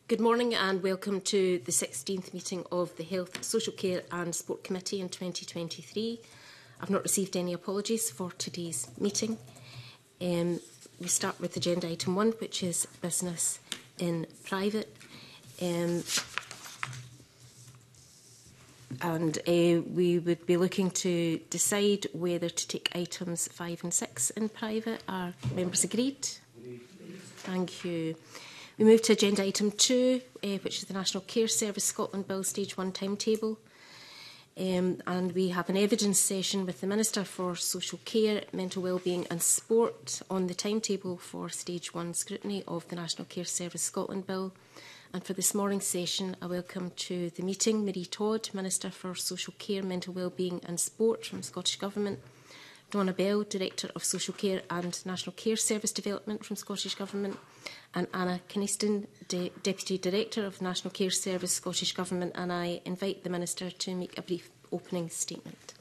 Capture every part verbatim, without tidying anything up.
Good morning and welcome to the sixteenth meeting of the Health, Social Care and Sport Committee in twenty twenty-three. I've not received any apologies for today's meeting. Um, we start with agenda item one, which is business in private. Um, and uh, we would be looking to decide whether to take items five and six in private. Are members agreed? Thank you. We move to agenda item two, uh, which is the National Care Service Scotland Bill Stage one timetable. Um, and we have an evidence session with the Minister for Social Care, Mental Wellbeing and Sport on the timetable for Stage one scrutiny of the National Care Service Scotland Bill. And for this morning's session, I welcome to the meeting Marie Todd, Minister for Social Care, Mental Wellbeing and Sport from Scottish Government, Donna Bell, Director of Social Care and National Care Service Development from Scottish Government, and Anna Kynaston, De Deputy Director of National Care Service, Scottish Government, and I invite the Minister to make a brief opening statement.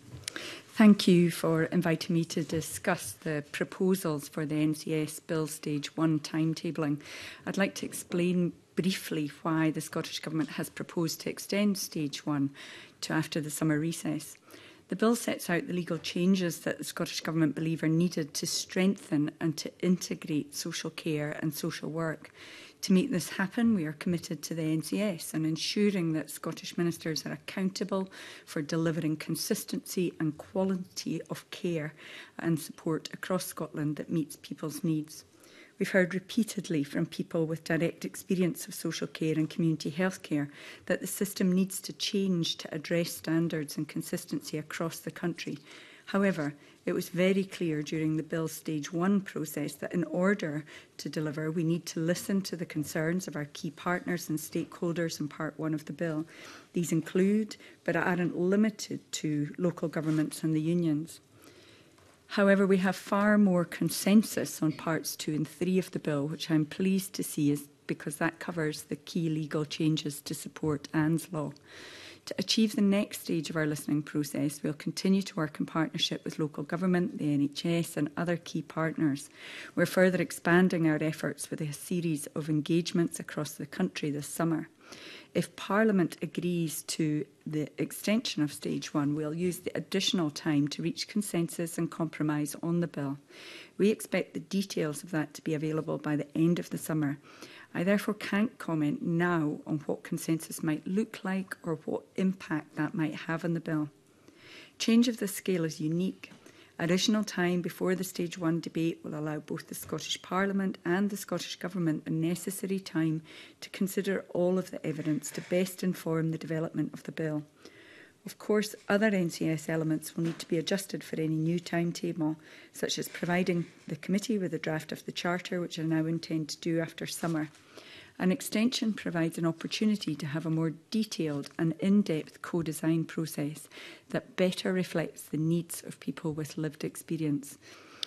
Thank you for inviting me to discuss the proposals for the N C S Bill Stage one timetabling. I'd like to explain briefly why the Scottish Government has proposed to extend Stage one to after the summer recess. The bill sets out the legal changes that the Scottish Government believe are needed to strengthen and to integrate social care and social work. To make this happen, we are committed to the N C S and ensuring that Scottish ministers are accountable for delivering consistency and quality of care and support across Scotland that meets people's needs. We've heard repeatedly from people with direct experience of social care and community health care that the system needs to change to address standards and consistency across the country. However, it was very clear during the Bill Stage one process that in order to deliver, we need to listen to the concerns of our key partners and stakeholders in Part one of the Bill. These include, but aren't limited to, local governments and the unions. However, we have far more consensus on parts two and three of the bill, which I'm pleased to see is because that covers the key legal changes to support Anne's Law. To achieve the next stage of our listening process, we'll continue to work in partnership with local government, the N H S and other key partners. We're further expanding our efforts with a series of engagements across the country this summer. If Parliament agrees to the extension of Stage one, we'll use the additional time to reach consensus and compromise on the bill. We expect the details of that to be available by the end of the summer. I therefore can't comment now on what consensus might look like or what impact that might have on the bill. Change of this scale is unique. Additional time before the Stage one debate will allow both the Scottish Parliament and the Scottish Government the necessary time to consider all of the evidence to best inform the development of the bill. Of course, other N C S elements will need to be adjusted for any new timetable, such as providing the committee with a draft of the Charter, which I now intend to do after summer. An extension provides an opportunity to have a more detailed and in-depth co-design process that better reflects the needs of people with lived experience.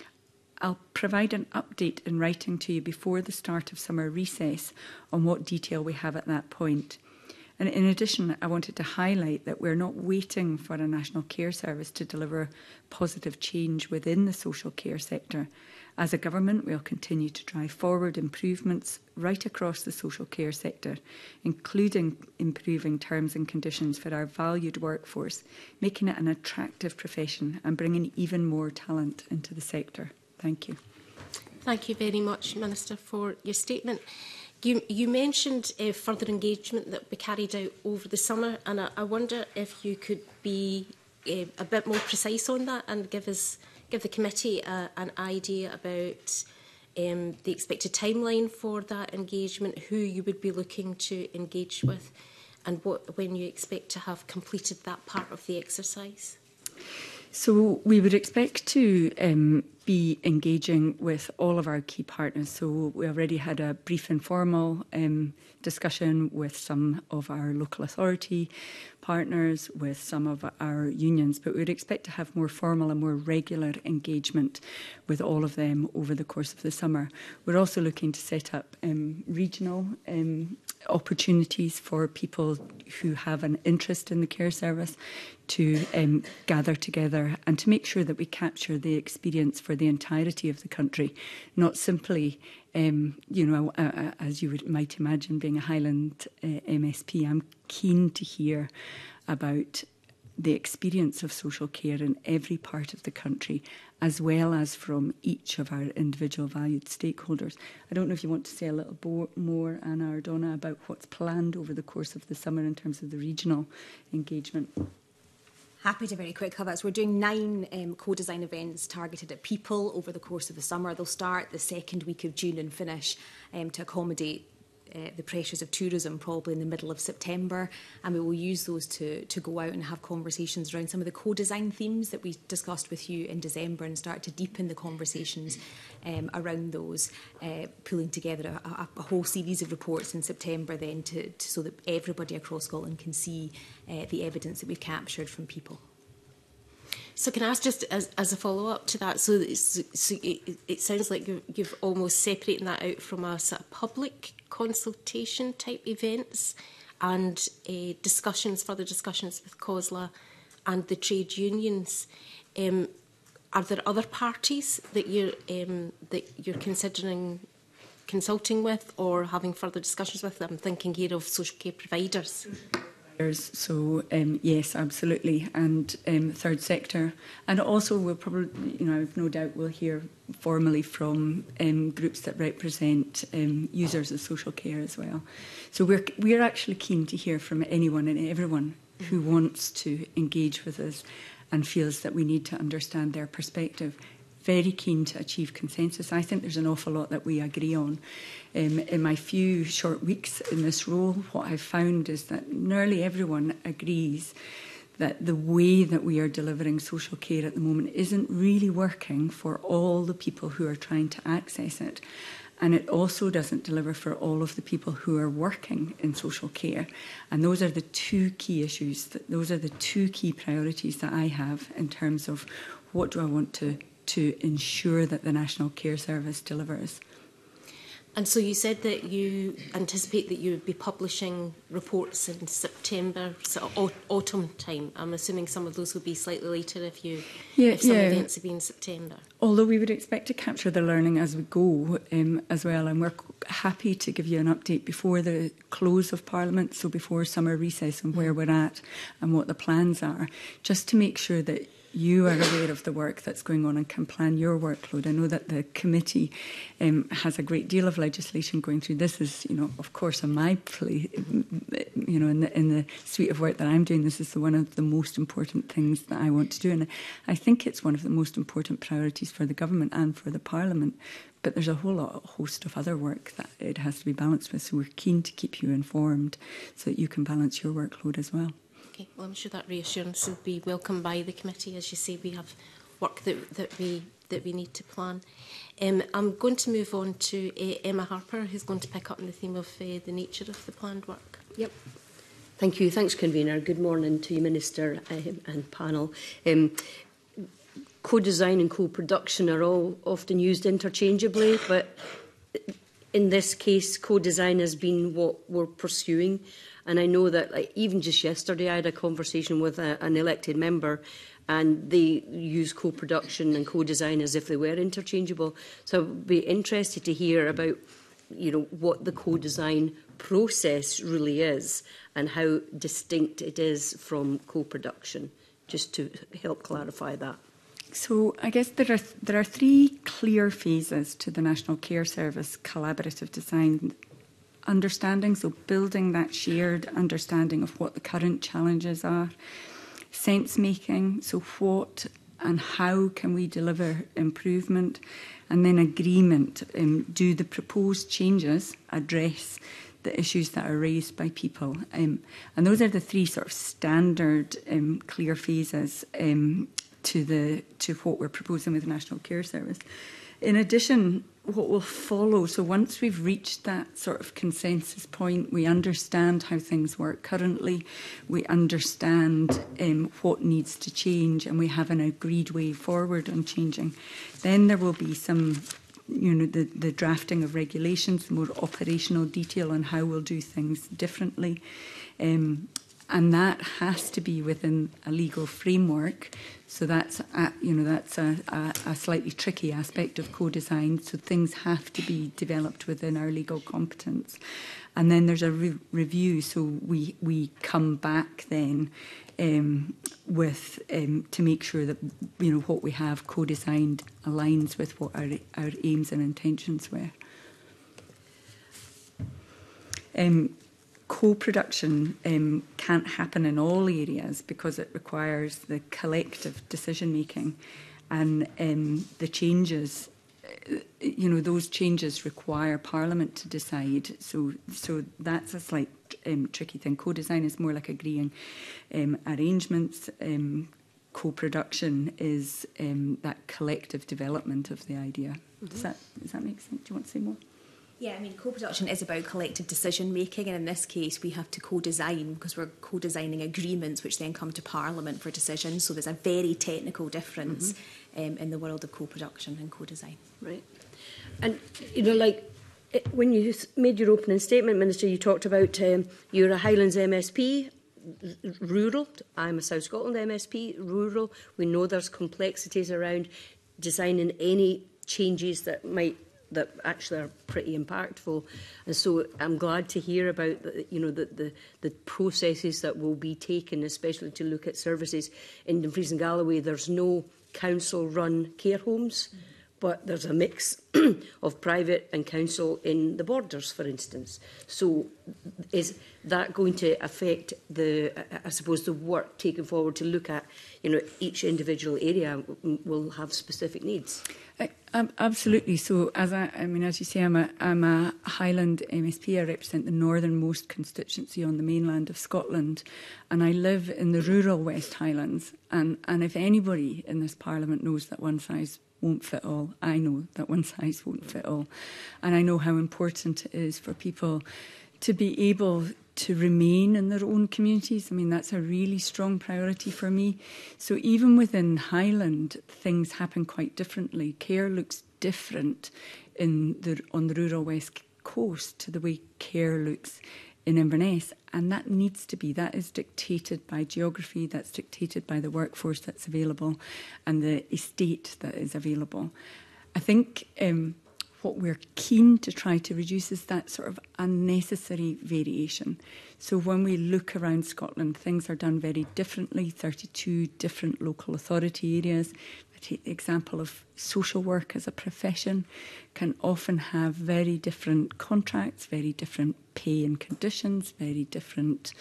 I'll provide an update in writing to you before the start of summer recess on what detail we have at that point. And in addition, I wanted to highlight that we're not waiting for a National Care Service to deliver positive change within the social care sector. As a government, we'll continue to drive forward improvements right across the social care sector, including improving terms and conditions for our valued workforce, making it an attractive profession and bringing even more talent into the sector. Thank you. Thank you very much, Minister, for your statement. You, you mentioned uh, further engagement that we carried out over the summer, and I, I wonder if you could be uh, a bit more precise on that and give us, give the committee uh, an idea about um, the expected timeline for that engagement, who you would be looking to engage with, and what, when you expect to have completed that part of the exercise. So we would expect to um, be engaging with all of our key partners. So we already had a brief informal um, discussion with some of our local authority partners, with some of our unions, but we would expect to have more formal and more regular engagement with all of them over the course of the summer. We're also looking to set up um, regional um, opportunities for people who have an interest in the care service to um, gather together and to make sure that we capture the experience for the entirety of the country, not simply, um, you know, uh, uh, as you would, might imagine, being a Highland uh, M S P, I'm keen to hear about the experience of social care in every part of the country, as well as from each of our individual valued stakeholders. I don't know if you want to say a little bo- more, Anna or Donna, about what's planned over the course of the summer in terms of the regional engagement. Happy to very quick cover that. So we're doing nine um, co-design events targeted at people over the course of the summer. They'll start the second week of June and finish um, to accommodate Uh, the pressures of tourism probably in the middle of September, and we will use those to, to go out and have conversations around some of the co-design themes that we discussed with you in December and start to deepen the conversations um, around those, uh, pulling together a, a, a whole series of reports in September then to, to, so that everybody across Scotland can see uh, the evidence that we've captured from people. So can I ask just as, as a follow-up to that, so, so, so it, it sounds like you've, you've almost separated that out from a sort of public consultation type events and uh, discussions, further discussions with COSLA and the trade unions. Um, are there other parties that you're, um, that you're considering consulting with or having further discussions with? I'm thinking here of social care providers. So um, yes, absolutely, and um, third sector, and also we'll probably, you know, I've no doubt we'll hear formally from um, groups that represent um, users of social care as well. So we're we're actually keen to hear from anyone and everyone who wants to engage with us and feels that we need to understand their perspective. Very keen to achieve consensus. I think there's an awful lot that we agree on. Um, in my few short weeks in this role, what I've found is that nearly everyone agrees that the way that we are delivering social care at the moment isn't really working for all the people who are trying to access it. And it also doesn't deliver for all of the people who are working in social care. And those are the two key issues, that those are the two key priorities that I have in terms of what do I want to to ensure that the National Care Service delivers. And so you said that you anticipate that you would be publishing reports in September, sort of au- autumn time. I'm assuming some of those will be slightly later if you yeah, if some yeah. events have been in September. Although we would expect to capture the learning as we go um, as well, and we're happy to give you an update before the close of Parliament, so before summer recess, and where we're at and what the plans are, just to make sure that you are aware of the work that's going on and can plan your workload. I know that the committee um, has a great deal of legislation going through. This is, you know, of course, on my plate, you know, in the, in the suite of work that I'm doing, this is the, one of the most important things that I want to do. And I think it's one of the most important priorities for the government and for the Parliament. But there's a whole lot, a host of other work that it has to be balanced with. So we're keen to keep you informed so that you can balance your workload as well. Okay, well, I'm sure that reassurance will be welcomed by the committee. As you say, we have work that, that we that we need to plan. Um, I'm going to move on to uh, Emma Harper, who's going to pick up on the theme of uh, the nature of the planned work. Yep. Thank you. Thanks, Convener. Good morning to you, Minister um, and panel. Um, co-design and co-production are all often used interchangeably, but in this case, co-design has been what we're pursuing. And I know that, like, even just yesterday, I had a conversation with a, an elected member, and they use co-production and co-design as if they were interchangeable. So I'd be interested to hear about, you know, what the co-design process really is and how distinct it is from co-production, just to help clarify that. So I guess there are there are three clear phases to the National Care Service collaborative design understanding. So building that shared understanding of what the current challenges are, sense making. So what and how can we deliver improvement, and then agreement. Um, do the proposed changes address the issues that are raised by people? Um, and those are the three sort of standard um, clear phases Um, to the to what we're proposing with the National Care Service. In addition, what will follow, so once we've reached that sort of consensus point, we understand how things work currently, we understand um, what needs to change, and we have an agreed way forward on changing, then there will be some you know, the, the drafting of regulations, more operational detail on how we'll do things differently. Um, and that has to be within a legal framework. So that's a, you know that's a, a, a slightly tricky aspect of co-design. So things have to be developed within our legal competence, and then there's a re review. So we we come back then um, with um, to make sure that you know what we have co-designed aligns with what our our aims and intentions were. Um, Co-production um, can't happen in all areas because it requires the collective decision-making, and um, the changes, you know, those changes require Parliament to decide. So, so that's a slight um, tricky thing. Co-design is more like agreeing um, arrangements. Um, co-production is um, that collective development of the idea. Mm-hmm. Does that does that make sense? Do you want to say more? Yeah, I mean, co-production is about collective decision-making, and in this case we have to co-design because we're co-designing agreements which then come to Parliament for decisions. So there's a very technical difference mm-hmm. um, in the world of co-production and co-design. Right. And, you know, like, it, when you made your opening statement, Minister, you talked about um, you're a Highlands M S P, rural. I'm a South Scotland M S P, rural. We know there's complexities around designing any changes that might that actually are pretty impactful, and so I'm glad to hear about the, you know the, the the processes that will be taken, especially to look at services in Dumfries and Galloway. There's no council-run care homes, mm-hmm. but there's a mix of private and council in the borders, for instance. So is that going to affect the, I suppose, the work taken forward to look at, you know, each individual area will have specific needs? Uh, absolutely. So, as I, I mean, as you say, I'm a, I'm a Highland M S P. I represent the northernmost constituency on the mainland of Scotland, and I live in the rural West Highlands. And, and if anybody in this Parliament knows that one size won't fit all, I know that one size won't fit all, and I know how important it is for people to be able to remain in their own communities. I mean, that's a really strong priority for me. So even within Highland, things happen quite differently. Care looks different in the, on the rural West Coast to the way care looks in Inverness. And that needs to be, that is dictated by geography, that's dictated by the workforce that's available and the estate that is available. I think um, what we're keen to try to reduce is that sort of unnecessary variation. So when we look around Scotland, things are done very differently, thirty-two different local authority areas. I take the example of social work as a profession, can often have very different contracts, very different pay and conditions, very different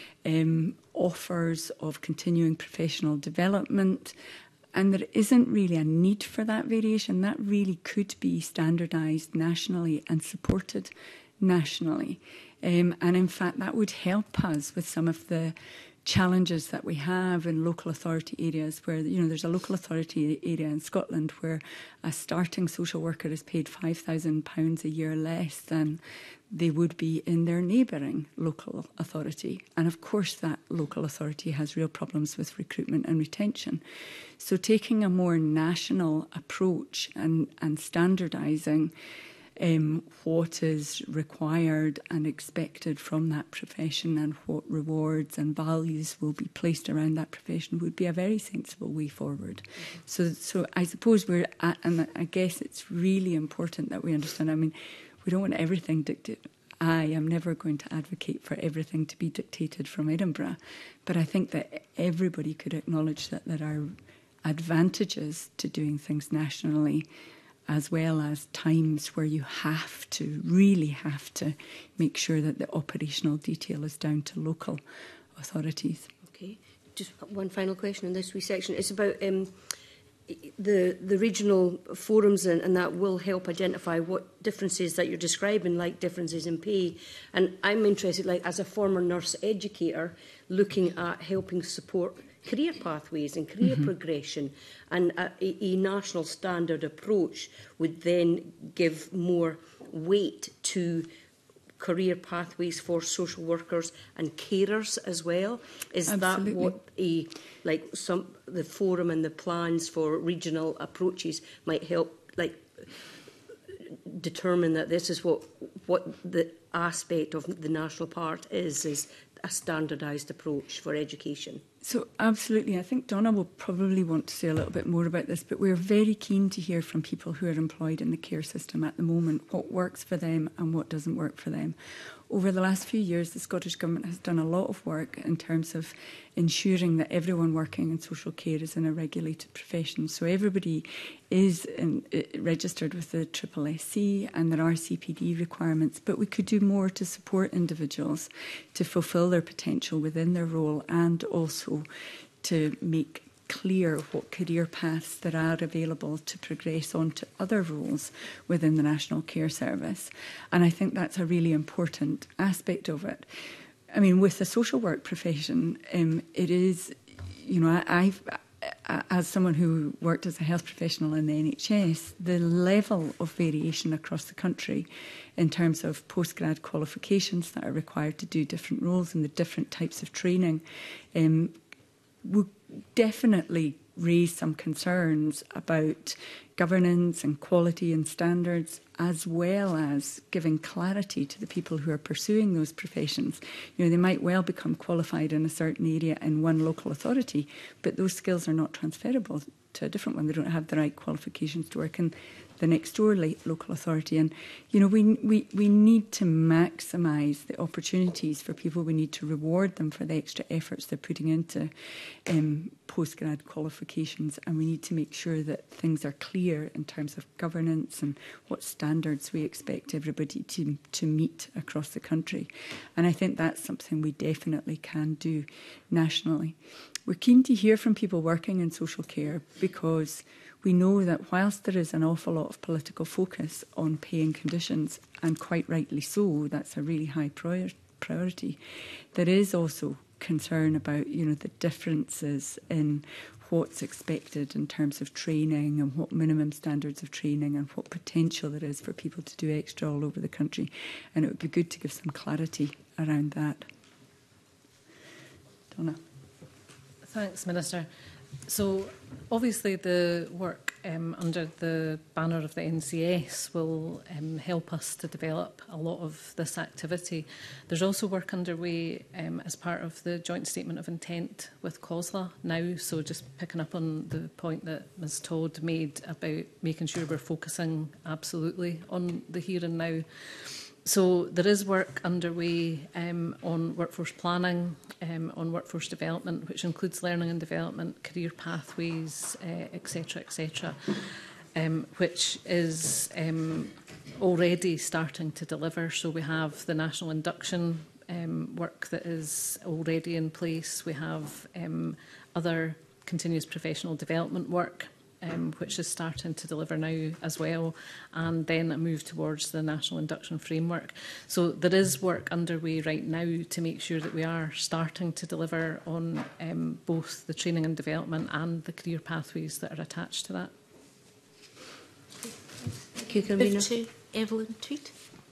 um, offers of continuing professional development. And there isn't really a need for that variation. That really could be standardised nationally and supported nationally. Um, and in fact, that would help us with some of the challenges that we have in local authority areas where, you know, there's a local authority area in Scotland where a starting social worker is paid five thousand pounds a year less than they would be in their neighbouring local authority. And of course that local authority has real problems with recruitment and retention. So taking a more national approach and, and standardising Um, what is required and expected from that profession and what rewards and values will be placed around that profession would be a very sensible way forward. Mm-hmm. So, so I suppose we're at, and I guess it's really important that we understand, I mean, we don't want everything dictated. I am never going to advocate for everything to be dictated from Edinburgh, but I think that everybody could acknowledge that there are advantages to doing things nationally, as well as times where you have to, really have to, make sure that the operational detail is down to local authorities. Okay, just one final question in this wee section. It's about um, the the regional forums, and, and that will help identify what differences that you're describing, like differences in pay. And I'm interested, like as a former nurse educator, looking at helping support career pathways and career mm-hmm. progression, and a, a national standard approach would then give more weight to career pathways for social workers and carers as well. Is Absolutely. That what a like some the forum and the plans for regional approaches might help, like determine that this is what what the aspect of the national part is, is a standardised approach for education? So absolutely, I think Donna will probably want to say a little bit more about this, but we're very keen to hear from people who are employed in the care system at the moment, what works for them and what doesn't work for them. Over the last few years, the Scottish Government has done a lot of work in terms of ensuring that everyone working in social care is in a regulated profession. So everybody is in, uh, registered with the Triple S C, and there are C P D requirements, but we could do more to support individuals to fulfil their potential within their role, and also to make clear what career paths there are available to progress on to other roles within the National Care Service. And I think that's a really important aspect of it. I mean, with the social work profession, um, it is, you know, I, I've, as someone who worked as a health professional in the N H S, the level of variation across the country in terms of postgrad qualifications that are required to do different roles and the different types of training um, would definitely raise some concerns about governance and quality and standards, as well as giving clarity to the people who are pursuing those professions. You know, they might well become qualified in a certain area in one local authority, but those skills are not transferable to a different one. They don't have the right qualifications to work in the next door local authority. And, you know, we, we, we need to maximise the opportunities for people. We need to reward them for the extra efforts they're putting into um, postgrad qualifications. And we need to make sure that things are clear in terms of governance and what standards we expect everybody to, to meet across the country. And I think that's something we definitely can do nationally. We're keen to hear from people working in social care, because we know that whilst there is an awful lot of political focus on paying conditions, and quite rightly so, that's a really high prior priority, there is also concern about, you know, the differences in what's expected in terms of training and what minimum standards of training and what potential there is for people to do extra all over the country. And it would be good to give some clarity around that. Donna. Thanks, Minister. So, obviously, the work um, under the banner of the N C S will um, help us to develop a lot of this activity. There's also work underway um, as part of the joint statement of intent with COSLA now. So, just picking up on the point that Miz Todd made about making sure we're focusing absolutely on the here and now. So there is work underway um, on workforce planning, um, on workforce development, which includes learning and development, career pathways, uh, et cetera, et cetera, um, which is um, already starting to deliver. So we have the national induction um, work that is already in place. We have um, other continuous professional development work, Um, which is starting to deliver now as well, and then a move towards the National Induction Framework. So there is work underway right now to make sure that we are starting to deliver on um, both the training and development and the career pathways that are attached to that. Thank you, Convener. Move to Evelyn Tweed.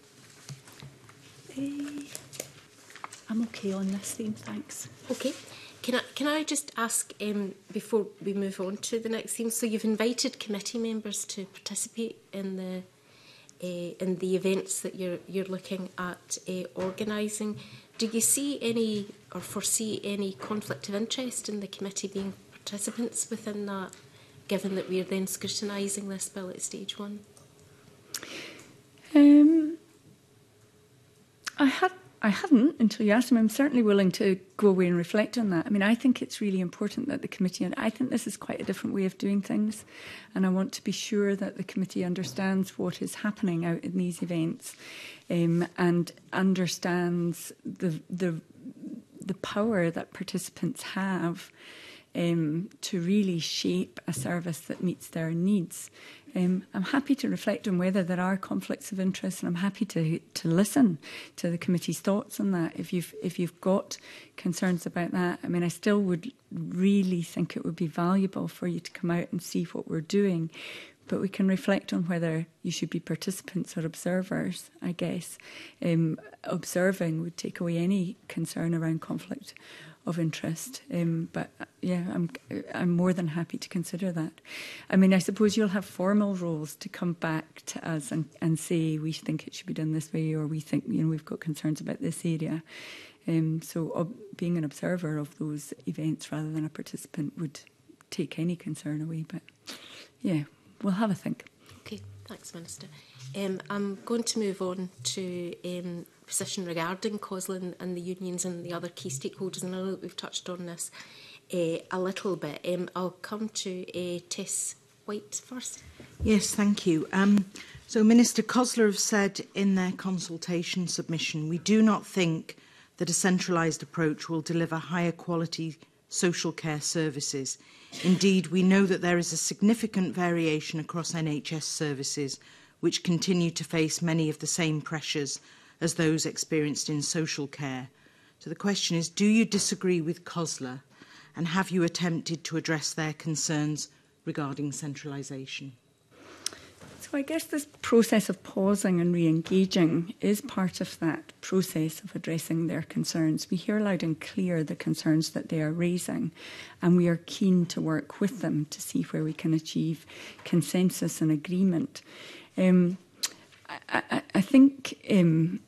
Uh, I'm okay on this theme, thanks. Okay. Can I, can I just ask, um, before we move on to the next theme, so you've invited committee members to participate in the uh, in the events that you're, you're looking at uh, organising. Do you see any or foresee any conflict of interest in the committee being participants within that, given that we are then scrutinising this bill at stage one? Um, I had I hadn't until you asked me. I'm certainly willing to go away and reflect on that. I mean, I think it's really important that the committee, and I think this is quite a different way of doing things, and I want to be sure that the committee understands what is happening out in these events um, and understands the, the, the power that participants have um, to really shape a service that meets their needs. Um, I'm happy to reflect on whether there are conflicts of interest, and I'm happy to to listen to the committee's thoughts on that. If you've if you've got concerns about that, I mean, I still would really think it would be valuable for you to come out and see what we're doing. But we can reflect on whether you should be participants or observers, I guess. Um, observing would take away any concern around conflict of interest. Um, but uh, yeah, I'm I'm more than happy to consider that. I mean, I suppose you'll have formal roles to come back to us and, and say we think it should be done this way, or we think, you know, we've got concerns about this area. Um, so uh, being an observer of those events rather than a participant would take any concern away. But yeah, we'll have a think. Okay, thanks, Minister. Um, I'm going to move on to um, position regarding COSLA and the unions and the other key stakeholders, and I know that we've touched on this uh, a little bit. Um, I'll come to uh, Tess White first. Yes, thank you. Um, so, Minister, COSLA have said in their consultation submission, we do not think that a centralised approach will deliver higher quality social care services. Indeed, we know that there is a significant variation across N H S services which continue to face many of the same pressures as those experienced in social care. So the question is, do you disagree with COSLA, and have you attempted to address their concerns regarding centralisation? So I guess this process of pausing and re-engaging is part of that process of addressing their concerns. We hear loud and clear the concerns that they are raising, and we are keen to work with them to see where we can achieve consensus and agreement. Um, I, I, I think, um,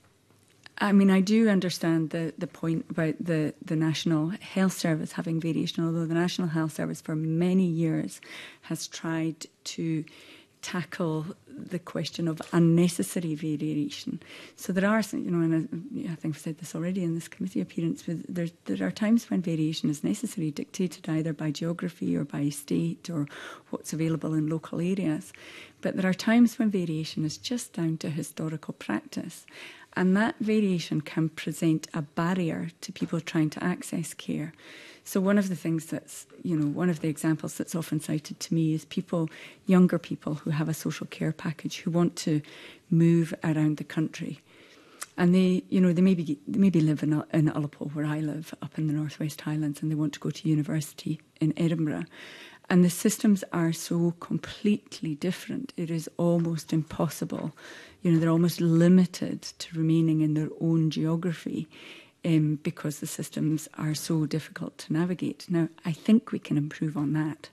I mean, I do understand the, the point about the, the National Health Service having variation, although the National Health Service for many years has tried to tackle the question of unnecessary variation. So there are, you know, and I, I think I've said this already in this committee appearance, but there, there are times when variation is necessary, dictated either by geography or by state or what's available in local areas. But there are times when variation is just down to historical practice. And that variation can present a barrier to people trying to access care. So one of the things that's, you know, one of the examples that's often cited to me is people, younger people who have a social care package who want to move around the country. And they, you know, they maybe they maybe live in, in Ullapool, where I live, up in the North West Highlands, and they want to go to university in Edinburgh. And the systems are so completely different. It is almost impossible. You know, they're almost limited to remaining in their own geography um, because the systems are so difficult to navigate. Now, I think we can improve on that.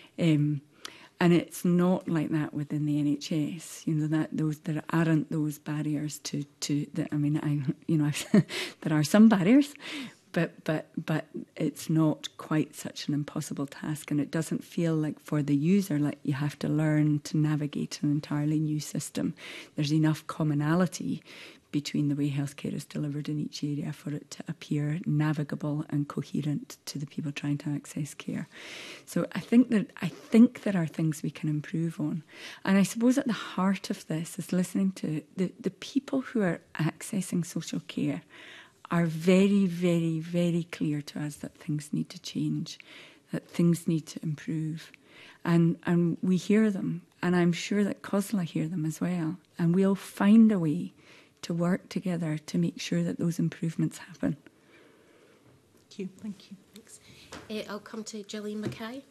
Um, and it's not like that within the N H S. You know, that those there aren't those barriers to to. The, I mean, I you know, I've, there are some barriers. But but but it's not quite such an impossible task, and it doesn't feel like for the user like you have to learn to navigate an entirely new system. There's enough commonality between the way healthcare is delivered in each area for it to appear navigable and coherent to the people trying to access care. So I think that I think there are things we can improve on. And I suppose at the heart of this is listening to the, the people who are accessing social care are very, very, very clear to us that things need to change, that things need to improve. And and we hear them, and I'm sure that COSLA hear them as well. And we'll find a way to work together to make sure that those improvements happen. Thank you. Thank you. Thanks. Uh, I'll come to Gillian Mackay.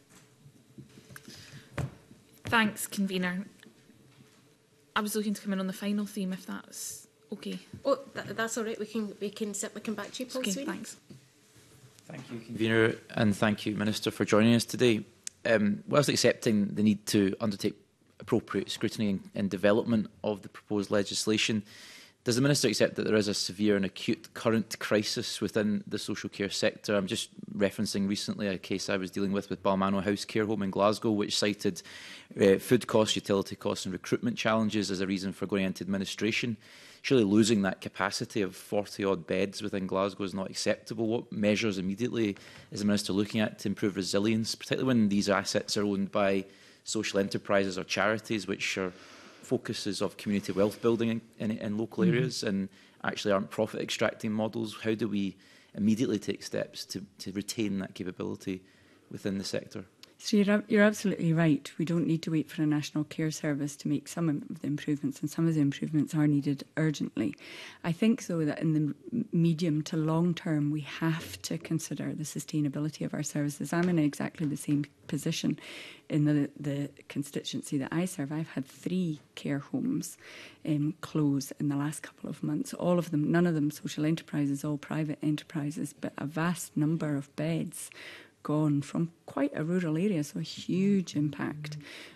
Thanks, Convener. I was looking to come in on the final theme, if that's okay. Oh, that, that's all right. We can we can certainly come back to you, Paul Okay, Sweeney. thanks. Thank you, Convener, and thank you, Minister, for joining us today. Um, whilst accepting the need to undertake appropriate scrutiny and, and development of the proposed legislation, does the Minister accept that there is a severe and acute current crisis within the social care sector? I'm just referencing recently a case I was dealing with with Balmano House Care Home in Glasgow, which cited uh, food costs, utility costs and recruitment challenges as a reason for going into administration. Surely losing that capacity of forty odd beds within Glasgow is not acceptable. What measures immediately is the Minister looking at to improve resilience, particularly when these assets are owned by social enterprises or charities, which are focuses of community wealth building in, in, in local mm-hmm. areas and actually aren't profit extracting models? How do we immediately take steps to, to retain that capability within the sector? So you're, you're absolutely right. We don't need to wait for a national care service to make some of the improvements, and some of the improvements are needed urgently. I think, though, that in the medium to long term, we have to consider the sustainability of our services. I'm in exactly the same position in the, the constituency that I serve. I've had three care homes um, close in the last couple of months. All of them, none of them social enterprises, all private enterprises, but a vast number of beds gone from quite a rural area, so a huge impact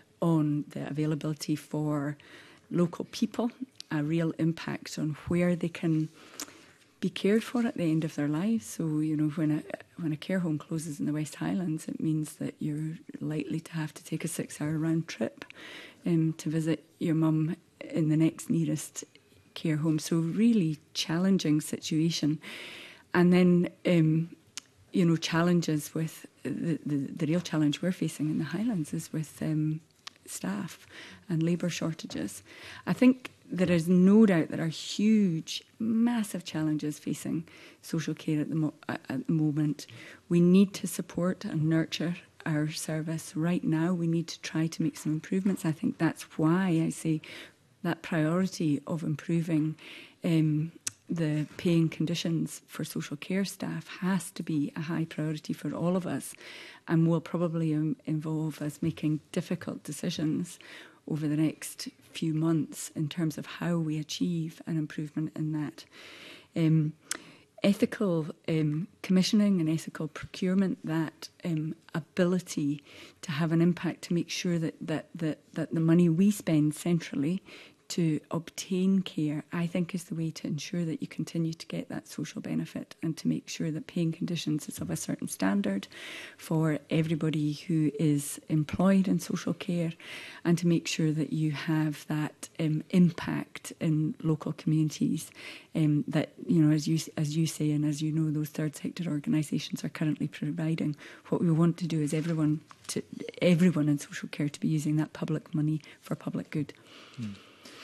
on the availability for local people, a real impact on where they can be cared for at the end of their lives. So, you know, when a when a care home closes in the West Highlands, it means that you're likely to have to take a six-hour round trip um, to visit your mum in the next nearest care home. So really challenging situation. And then um, you know, challenges with the, the, the real challenge we're facing in the Highlands is with um, staff and labour shortages. I think there is no doubt there are huge, massive challenges facing social care at the, mo at the moment. We need to support and nurture our service right now. We need to try to make some improvements. I think that's why I say that priority of improving um, the paying conditions for social care staff has to be a high priority for all of us, and will probably um, involve us making difficult decisions over the next few months in terms of how we achieve an improvement in that. Um, ethical um, commissioning and ethical procurement, that um, ability to have an impact to make sure that, that, that, that the money we spend centrally to obtain care, I think, is the way to ensure that you continue to get that social benefit, and to make sure that paying conditions is of a certain standard for everybody who is employed in social care, and to make sure that you have that um, impact in local communities um, that, you know, as you, as you say, and as you know, those third sector organisations are currently providing. What we want to do is everyone, to, everyone in social care to be using that public money for public good. Hmm.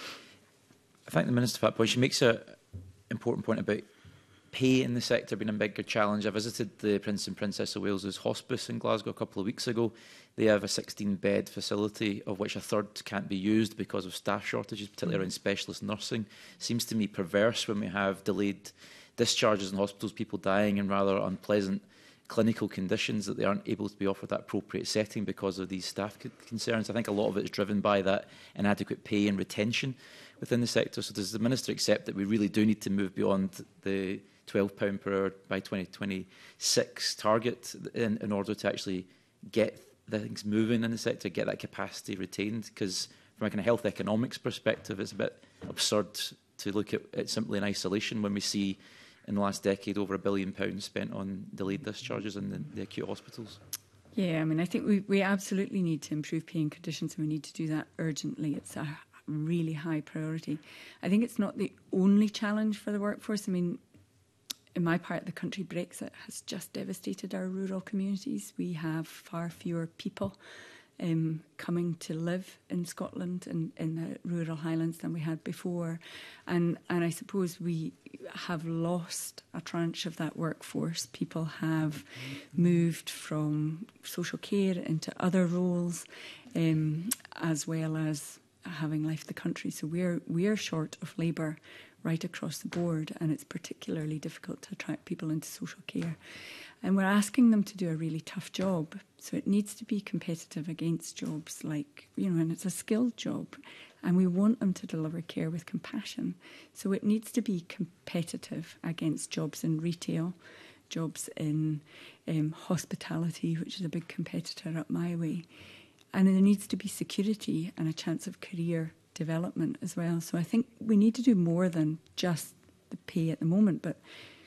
I thank the Minister for that point. She makes an important point about pay in the sector being a bigger challenge. I visited the Prince and Princess of Wales's hospice in Glasgow a couple of weeks ago. They have a sixteen bed facility, of which a third can't be used because of staff shortages, particularly around specialist nursing. Seems to me perverse when we have delayed discharges in hospitals, people dying in rather unpleasant clinical conditions, that they aren't able to be offered that appropriate setting because of these staff concerns. I think a lot of it is driven by that inadequate pay and retention within the sector. So does the Minister accept that we really do need to move beyond the twelve pounds per hour by twenty twenty-six target in, in order to actually get things moving in the sector, get that capacity retained? Because from a kind of health economics perspective, it's a bit absurd to look at it simply in isolation when we see in the last decade over a billion pounds spent on delayed discharges in the, the acute hospitals. Yeah, I mean, I think we, we absolutely need to improve paying conditions, and we need to do that urgently. It's a really high priority. I think it's not the only challenge for the workforce. I mean, in my part of the country, Brexit has just devastated our rural communities. We have far fewer people um, coming to live in Scotland and in the rural Highlands than we had before. And, and I suppose we have lost a tranche of that workforce. People have moved from social care into other roles, um, as well as having left the country. So we're, we're short of labour right across the board, and it's particularly difficult to attract people into social care. And we're asking them to do a really tough job. So it needs to be competitive against jobs like, you know, and it's a skilled job. And we want them to deliver care with compassion. So it needs to be competitive against jobs in retail, jobs in um, hospitality, which is a big competitor up my way. And there needs to be security and a chance of career development as well. So I think we need to do more than just the pay at the moment, but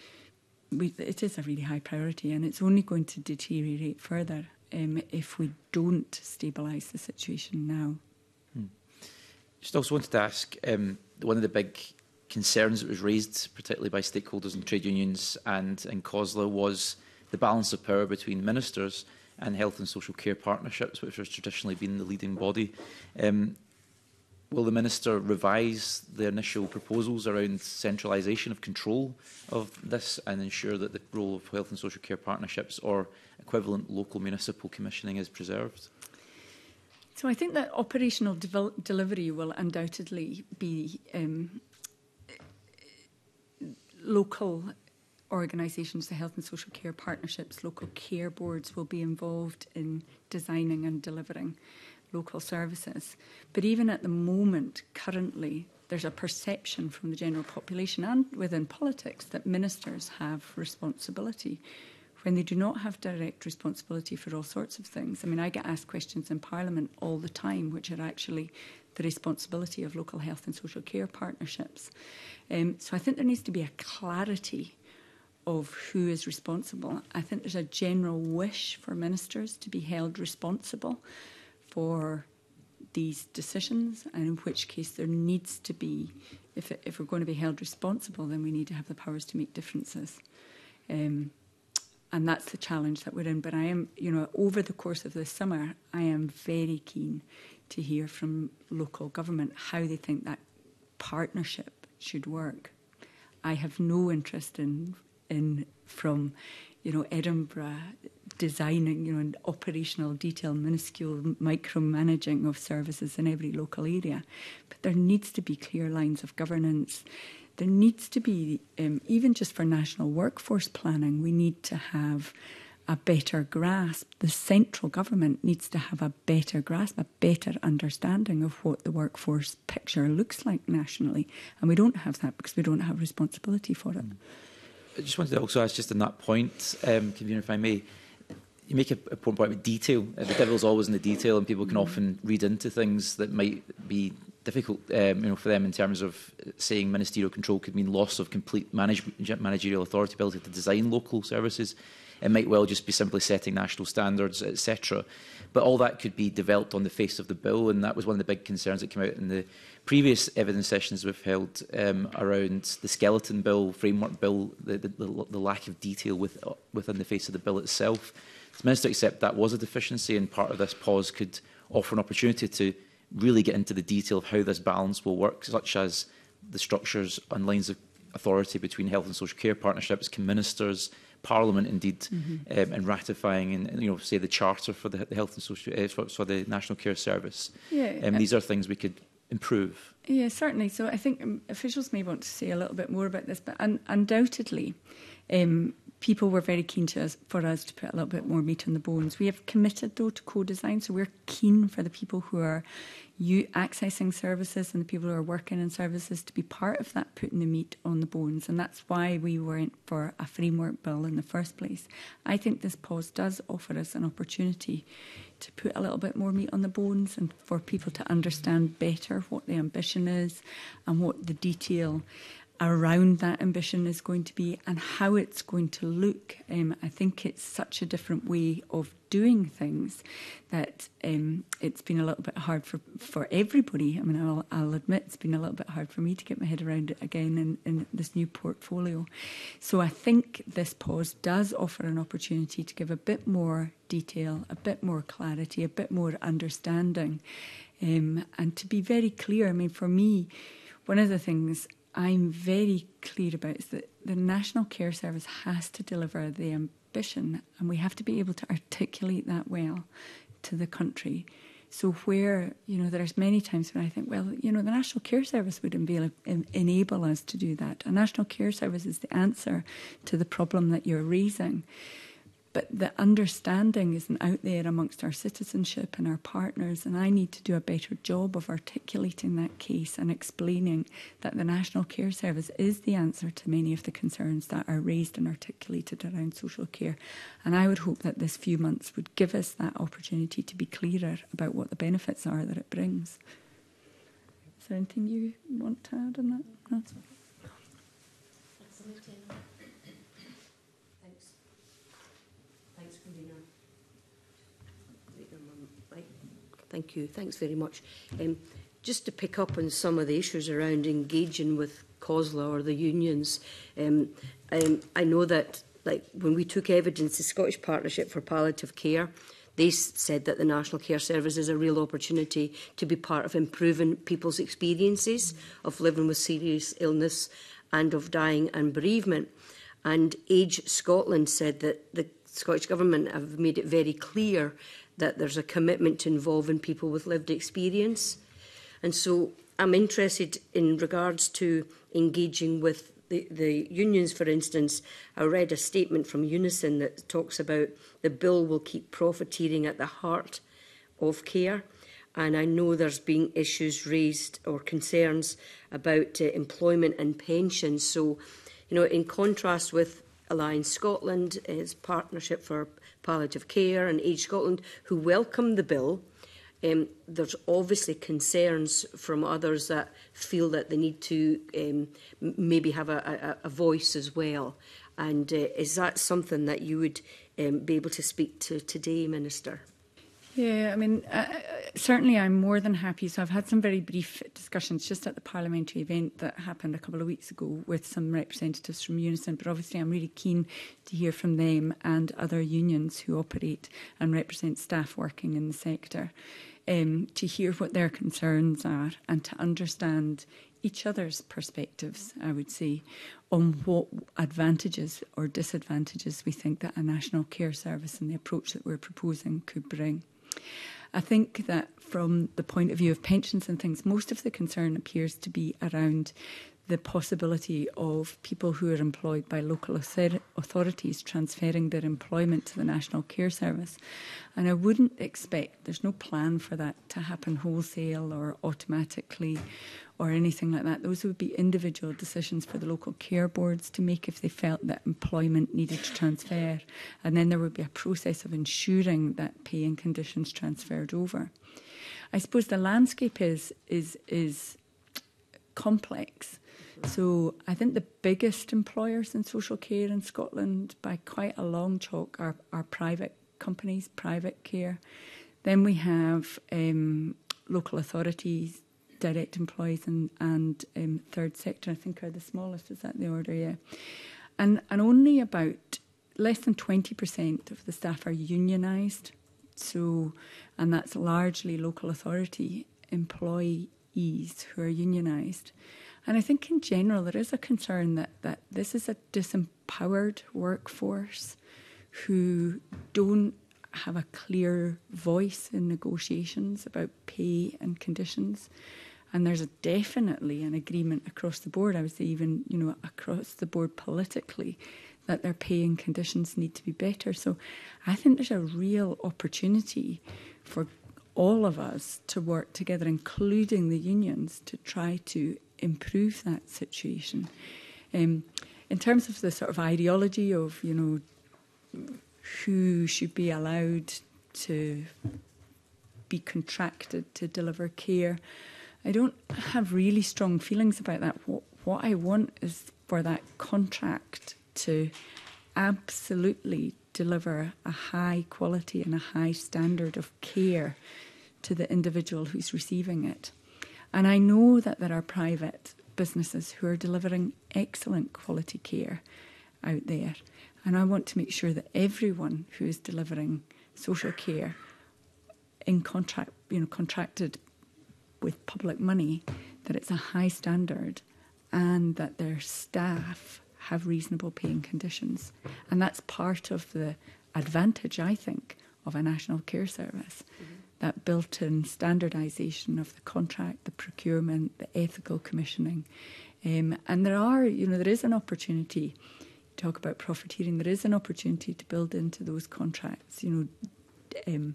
we, it is a really high priority, and it's only going to deteriorate further um, if we don't stabilise the situation now. Hmm. Just also wanted to ask, um, one of the big concerns that was raised, particularly by stakeholders and trade unions and in COSLA, was the balance of power between ministers and health and social care partnerships, which has traditionally been the leading body. Um, will the Minister revise the initial proposals around centralisation of control of this and ensure that the role of health and social care partnerships or equivalent local municipal commissioning is preserved? So I think that operational delivery will undoubtedly be um, local organisations, the health and social care partnerships, local care boards will be involved in designing and delivering local services. But even at the moment, currently, there's a perception from the general population and within politics that ministers have responsibility when they do not have direct responsibility for all sorts of things. I mean, I get asked questions in Parliament all the time, which are actually the responsibility of local health and social care partnerships. Um, so I think there needs to be a clarity of who is responsible. I think there's a general wish for ministers to be held responsible for these decisions, and in which case there needs to be, if, it, if we're going to be held responsible, then we need to have the powers to make differences. Um, and that's the challenge that we're in. But I am, you know, over the course of this summer, I am very keen to hear from local government how they think that partnership should work. I have no interest in, in from, you know, Edinburgh designing, you know, in operational detail, minuscule micromanaging of services in every local area. But there needs to be clear lines of governance. There needs to be, um, even just for national workforce planning, we need to have a better grasp. The central government needs to have a better grasp, a better understanding of what the workforce picture looks like nationally. And we don't have that because we don't have responsibility for it. I just wanted to also ask, just on that point, um, Convener, if I may, you make a, a point about detail. Uh, the devil's always in the detail, and people can mm. often read into things that might be difficult, um, you know, for them in terms of saying ministerial control could mean loss of complete manage managerial authority, ability to design local services. It might well just be simply setting national standards, et cetera. But all that could be developed on the face of the bill, and that was one of the big concerns that came out in the previous evidence sessions we've held um, around the skeleton bill, framework bill, the, the, the lack of detail with, uh, within the face of the bill itself. Does the Minister accept that was a deficiency, and part of this pause could offer an opportunity to really get into the detail of how this balance will work, such as the structures and lines of authority between health and social care partnerships, ministers, Parliament, indeed, mm-hmm. um, and ratifying, and you know, say the charter for the, the health and social uh, for, for the National Care Service. Yeah, um, these are things we could improve. Yeah, certainly. So I think um, officials may want to say a little bit more about this, but un undoubtedly, um, people were very keen to us, for us to put a little bit more meat on the bones. We have committed, though, to co-design, so we're keen for the people who are you accessing services and the people who are working in services to be part of that, putting the meat on the bones. And that's why we went for a framework bill in the first place. I think this pause does offer us an opportunity to put a little bit more meat on the bones and for people to understand better what the ambition is and what the detail around that ambition is going to be and how it's going to look. Um, I think it's such a different way of doing things that um, it's been a little bit hard for, for everybody. I mean, I'll, I'll admit it's been a little bit hard for me to get my head around it again in, in this new portfolio. So I think this pause does offer an opportunity to give a bit more detail, a bit more clarity, a bit more understanding, um, and to be very clear. I mean, for me, one of the things I'm very clear about is that the National Care Service has to deliver the ambition, and we have to be able to articulate that well to the country. So where, you know, there's many times when I think, well, you know, the National Care Service would enable, enable us to do that. A National Care Service is the answer to the problem that you're raising. But the understanding isn't out there amongst our citizenship and our partners, and I need to do a better job of articulating that case and explaining that the National Care Service is the answer to many of the concerns that are raised and articulated around social care. And I would hope that this few months would give us that opportunity to be clearer about what the benefits are that it brings. Is there anything you want to add on that? No? Thank you. Thanks very much. Um, just to pick up on some of the issues around engaging with COSLA or the unions, um, um, I know that like when we took evidence, the Scottish Partnership for Palliative Care, They said that the National Care Service is a real opportunity to be part of improving people's experiences of living with serious illness and of dying and bereavement. And Age Scotland said that the Scottish Government have made it very clear that there's a commitment to involving people with lived experience. And so I'm interested in regards to engaging with the, the unions, for instance. I read a statement from Unison that talks about the bill will keep profiteering at the heart of care. And I know there's been issues raised or concerns about uh, employment and pensions. So, you know, in contrast with Alliance Scotland, its Partnership for Palliative Care, and Age Scotland, who welcomed the bill, Um, there's obviously concerns from others that feel that they need to um, maybe have a, a, a voice as well. And uh, is that something that you would um, be able to speak to today, Minister? Yeah, I mean, uh, certainly I'm more than happy. So I've had some very brief discussions just at the parliamentary event that happened a couple of weeks ago with some representatives from Unison, but obviously I'm really keen to hear from them and other unions who operate and represent staff working in the sector, um, to hear what their concerns are and to understand each other's perspectives, I would say, on what advantages or disadvantages we think that a national care service and the approach that we're proposing could bring. I think that from the point of view of pensions and things, most of the concern appears to be around the possibility of people who are employed by local authorities transferring their employment to the National Care Service. And I wouldn't expect, there's no plan for that to happen wholesale or automatically or anything like that. Those would be individual decisions for the local care boards to make if they felt that employment needed to transfer. And then there would be a process of ensuring that pay and conditions transferred over. I suppose the landscape is is is complex. So I think the biggest employers in social care in Scotland by quite a long chalk are, are private companies, private care. Then we have um, local authorities, direct employees and, and um, third sector, I think are the smallest. Is that the order? Yeah. And, and only about less than twenty percent of the staff are unionised. So, and that's largely local authority employees who are unionised. And I think in general there is a concern that, that this is a disempowered workforce who don't have a clear voice in negotiations about pay and conditions. And there's a definitely an agreement across the board, I would say even, you know, across the board politically, that their pay and conditions need to be better. So I think there's a real opportunity for all of us to work together, including the unions, to try to improve that situation. Um, in terms of the sort of ideology of, you know, who should be allowed to be contracted to deliver care, I don't have really strong feelings about that. What, what I want is for that contract to absolutely deliver a high quality and a high standard of care to the individual who's receiving it. And I know that there are private businesses who are delivering excellent quality care out there. And I want to make sure that everyone who is delivering social care in contract, you know, contracted with public money, that it's a high standard and that their staff have reasonable paying conditions. And that's part of the advantage, I think, of a national care service. Mm-hmm. That built-in standardisation of the contract, the procurement, the ethical commissioning. Um, and there are, you know, there is an opportunity, talk about profiteering, there is an opportunity to build into those contracts, you know, um,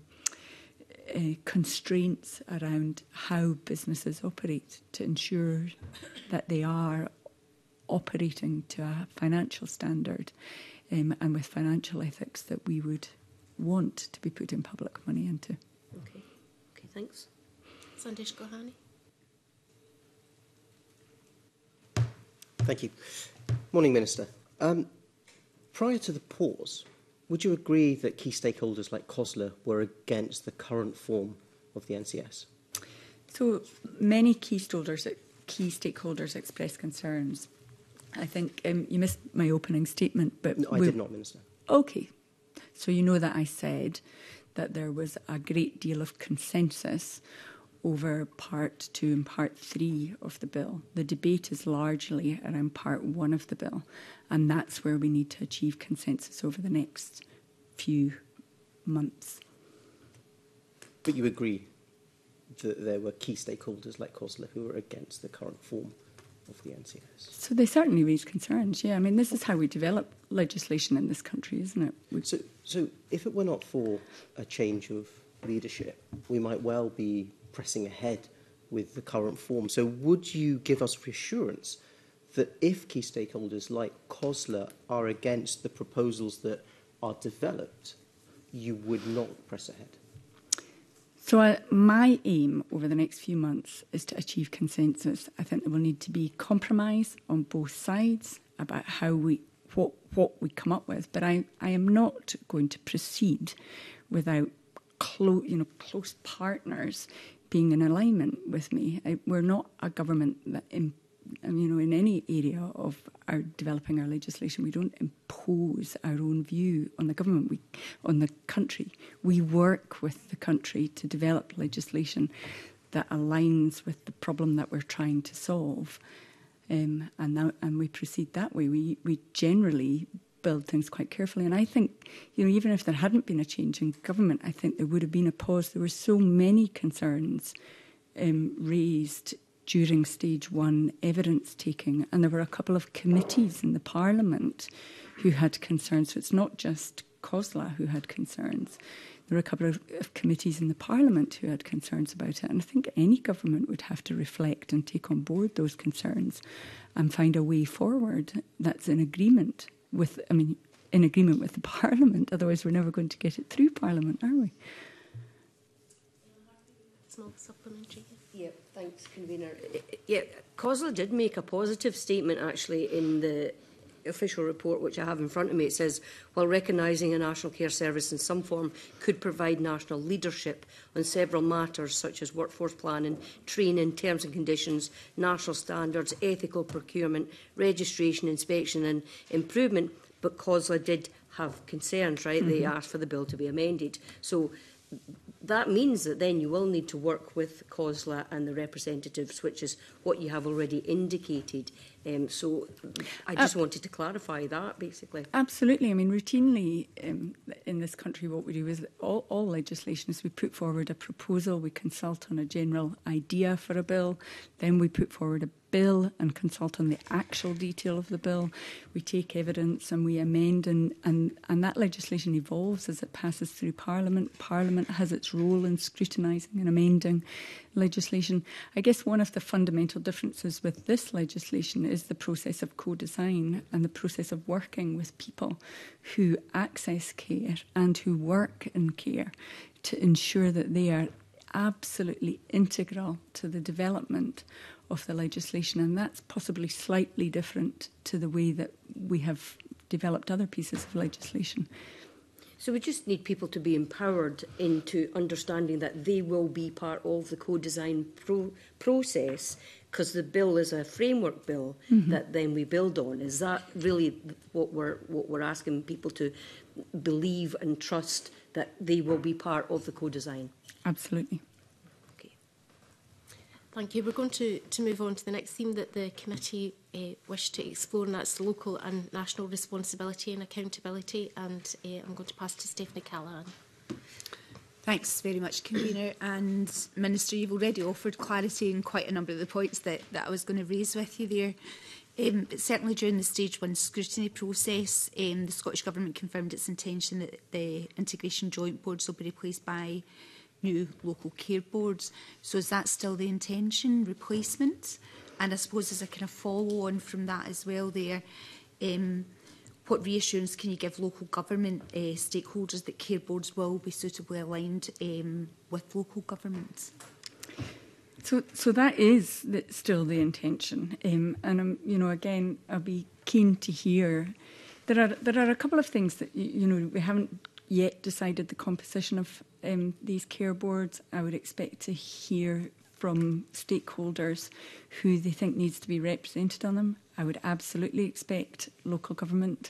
uh, constraints around how businesses operate to ensure that they are operating to a financial standard um, and with financial ethics that we would want to be putting public money into. Okay, okay, thanks. Sandesh Gohani. Thank you. Morning, Minister. Um, prior to the pause, would you agree that key stakeholders like COSLA were against the current form of the N C S? So many key stakeholders, key stakeholders expressed concerns. I think um, you missed my opening statement, but no, I did not, Minister. Okay, so you know that I said that there was a great deal of consensus over part two and part three of the bill. The debate is largely around part one of the bill, and that's where we need to achieve consensus over the next few months. But you agree that there were key stakeholders like COSLA who were against the current form of the N C S? So they certainly raised concerns, yeah. I mean, this is how we develop legislation in this country, isn't it? We so, so if it were not for a change of leadership, we might well be pressing ahead with the current form. So would you give us reassurance that if key stakeholders like COSLA are against the proposals that are developed, you would not press ahead? So uh, my aim over the next few months is to achieve consensus. I think there will need to be compromise on both sides about how we what what we come up with. But I, I am not going to proceed without clo- you know close partners being in alignment with me. I, we're not a government that in, you know in any area of our developing our legislation, we don't impose our own view on the government, we, on the country. We work with the country to develop legislation that aligns with the problem that we're trying to solve. Um, and, that, and we proceed that way. We, we generally build things quite carefully. And I think, you know, even if there hadn't been a change in government, I think there would have been a pause. There were so many concerns um, raised during stage one evidence taking, and there were a couple of committees in the Parliament who had concerns. So it's not just COSLA who had concerns. There were a couple of, of committees in the Parliament who had concerns about it, and I think any government would have to reflect and take on board those concerns and find a way forward that's in agreement with, I mean, in agreement with the Parliament. Otherwise, we're never going to get it through Parliament, are we? Small supplementary. Yeah, thanks, Convener. Yeah, COSLA did make a positive statement, actually, in the official report, which I have in front of me. It says, while recognising a national care service in some form could provide national leadership on several matters such as workforce planning, training, terms and conditions, national standards, ethical procurement, registration, inspection and improvement, but COSLA did have concerns, right? Mm-hmm. They asked for the bill to be amended. So that means that then you will need to work with COSLA and the representatives, which is what you have already indicated. Um, so I just uh, wanted to clarify that, basically. Absolutely. I mean, routinely um, in this country, what we do is all, all legislation is we put forward a proposal, we consult on a general idea for a bill, then we put forward a bill and consult on the actual detail of the bill. We take evidence and we amend, and, and, and that legislation evolves as it passes through Parliament. Parliament has its role in scrutinising and amending legislation. I guess one of the fundamental differences with this legislation is the process of co-design and the process of working with people who access care and who work in care to ensure that they are absolutely integral to the development of the legislation, and that's possibly slightly different to the way that we have developed other pieces of legislation. So we just need people to be empowered into understanding that they will be part of the co-design pro process, because the bill is a framework bill mm-hmm. that then we build on. Is that really what we're what we're asking people to believe and trust, that they will be part of the co-design? Absolutely. Thank you. We're going to, to move on to the next theme that the committee uh, wished to explore, and that's local and national responsibility and accountability. And uh, I'm going to pass to Stephanie Callaghan. Thanks very much, Convener. And Minister, you've already offered clarity in quite a number of the points that, that I was going to raise with you there. Um, but certainly during the stage one scrutiny process, um, the Scottish Government confirmed its intention that the integration joint boards will be replaced by new local care boards. So is that still the intention, replacement? And I suppose as a kind of follow on from that as well there, um, what reassurance can you give local government uh, stakeholders that care boards will be suitably aligned um, with local governments? So, so that is the, still the intention, um, and um, you know, again, I'll be keen to hear. There are there are a couple of things that you, you know we haven't yet decided the composition of um, these care boards. I would expect to hear from stakeholders who they think needs to be represented on them. I would absolutely expect local government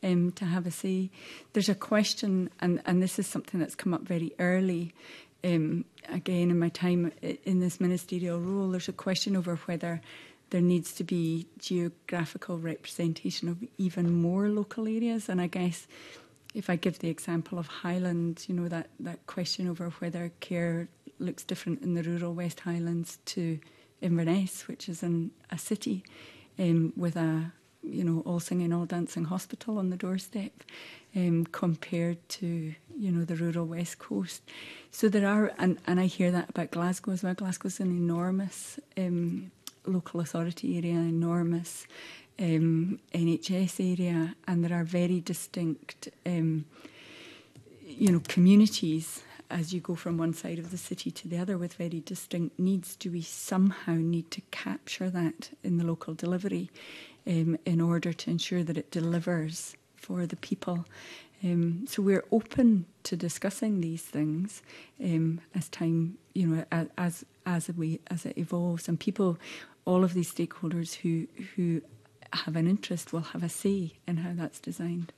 um, to have a say. There's a question, and, and this is something that's come up very early, um, again in my time in this ministerial role, there's a question over whether there needs to be geographical representation of even more local areas. And I guess if I give the example of Highland, you know, that, that question over whether care looks different in the rural West Highlands to Inverness, which is in a city um, with a, you know, all singing, all dancing hospital on the doorstep, um, compared to, you know, the rural West Coast. So there are, and, and I hear that about Glasgow as well. Glasgow's an enormous um, local authority area, enormous um, N H S area, and there are very distinct, um, you know, communities as you go from one side of the city to the other with very distinct needs. Do we somehow need to capture that in the local delivery um, in order to ensure that it delivers for the people? Um, so we're open to discussing these things um, as time, you know, as as we as it evolves, and people, all of these stakeholders who who have an interest will have a say in how that's designed.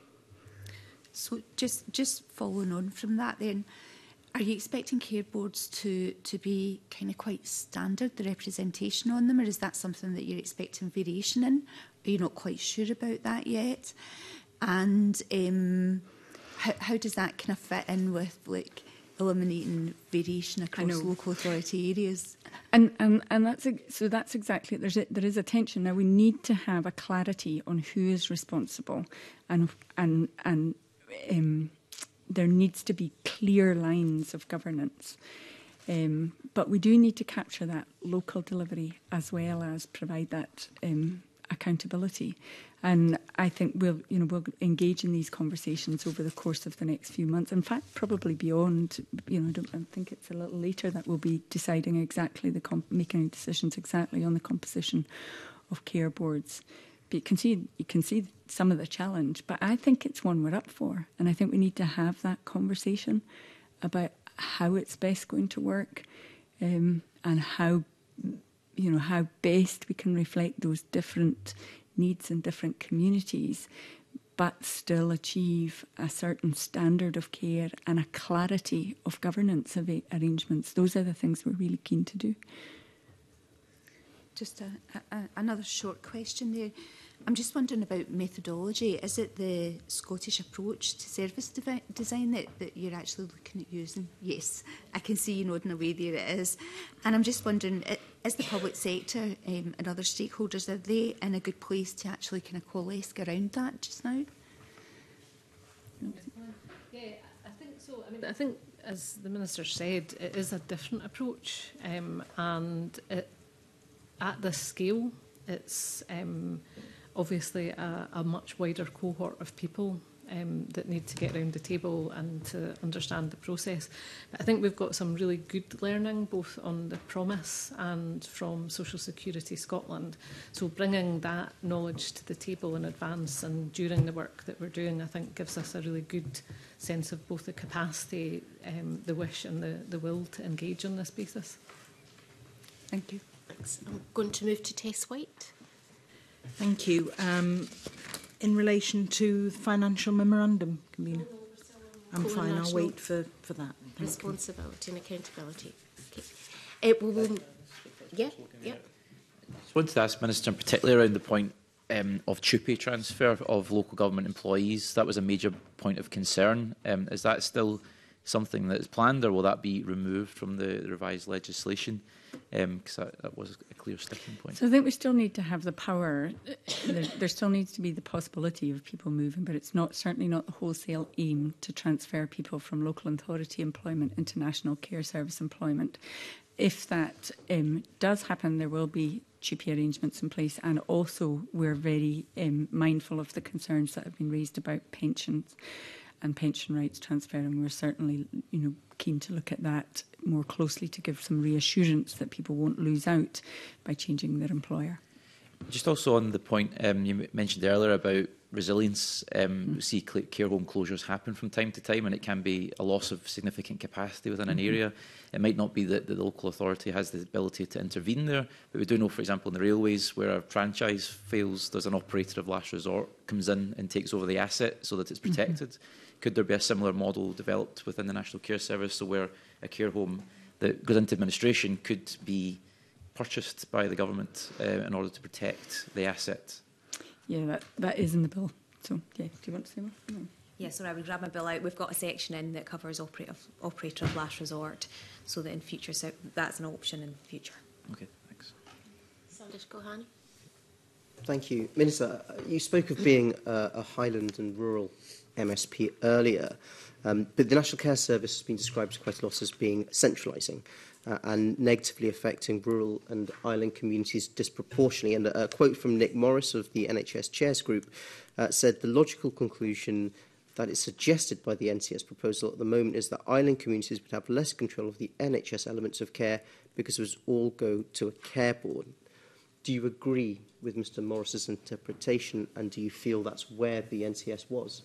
So just just following on from that then, are you expecting care boards to, to be kind of quite standard, the representation on them, or is that something that you're expecting variation in? Are you not quite sure about that yet? And um, how, how does that kind of fit in with like eliminating variation across local authority areas? And and and that's so that's exactly there's a, there is a tension now. We need to have a clarity on who is responsible, and and and um, there needs to be clear lines of governance. Um, but we do need to capture that local delivery as well as provide that um, accountability. And I think we'll, you know, we'll engage in these conversations over the course of the next few months. In fact, probably beyond. You know, I, don't, I think it's a little later that we'll be deciding exactly the comp making decisions exactly on the composition of care boards. But you can see you can see some of the challenge, but I think it's one we're up for, and I think we need to have that conversation about how it's best going to work, um, and how, you know, how best we can reflect those different needs in different communities, but still achieve a certain standard of care and a clarity of governance of arrangements. Those are the things we're really keen to do. Just a, a, another short question there. I'm just wondering about methodology. Is it the Scottish approach to service de design that, that you're actually looking at using? Yes, I can see you nodding away there, it is. And I'm just wondering, is the public sector um, and other stakeholders, are they in a good place to actually kind of coalesce around that just now? Yeah, I think so. I mean, I think, as the Minister said, it is a different approach, um, and it, at this scale, it's um, obviously a, a much wider cohort of people um, that need to get around the table and to understand the process. But I think we've got some really good learning, both on the promise and from Social Security Scotland. So bringing that knowledge to the table in advance and during the work that we're doing, I think gives us a really good sense of both the capacity, um, the wish and the, the will to engage on this basis. Thank you. Thanks. I'm going to move to Tess White. Thank you. Um, in relation to the financial memorandum, convener, I'm fine. I'll wait for, for that. Thank Responsibility you. and accountability. Okay. It will. will yeah. Yeah. I just wanted to ask Minister, particularly around the point um, of T U P E transfer of local government employees. That was a major point of concern. Um, is that still something that is planned, or will that be removed from the, the revised legislation? Because um, that, that was a clear sticking point. So I think we still need to have the power. there, there still needs to be the possibility of people moving, but it's not certainly not the wholesale aim to transfer people from local authority employment into national care service employment. If that um, does happen, there will be T U P E arrangements in place, and also we're very um, mindful of the concerns that have been raised about pensions and pension rights transfer, and we're certainly, you know, keen to look at that more closely to give some reassurance that people won't lose out by changing their employer. Just also on the point um, you mentioned earlier about resilience, um, Mm. we see care home closures happen from time to time, and it can be a loss of significant capacity within an Mm-hmm. area. It might not be that the local authority has the ability to intervene there, but we do know, for example, in the railways, where a franchise fails, there's an operator of last resort comes in and takes over the asset so that it's protected. Mm-hmm. Could there be a similar model developed within the National Care Service, so where a care home that goes into administration could be purchased by the government uh, in order to protect the asset? Yeah, that, that is in the bill. So, yeah, do you want to say more? No. Yeah, sorry, I would grab my bill out. We've got a section in that covers operator, operator of last resort, so that in future, so that's an option in the future. Okay, thanks. Sandesh Gohani. Thank you. Minister, you spoke of being a, a Highland and rural M S P earlier, um, but the National Care Service has been described quite a lot as being centralising uh, and negatively affecting rural and island communities disproportionately. And a, a quote from Nick Morris of the N H S Chairs Group uh, said the logical conclusion that is suggested by the N C S proposal at the moment is that island communities would have less control of the N H S elements of care because it would all go to a care board. Do you agree with Mr Morris's interpretation, and do you feel that's where the N C S was?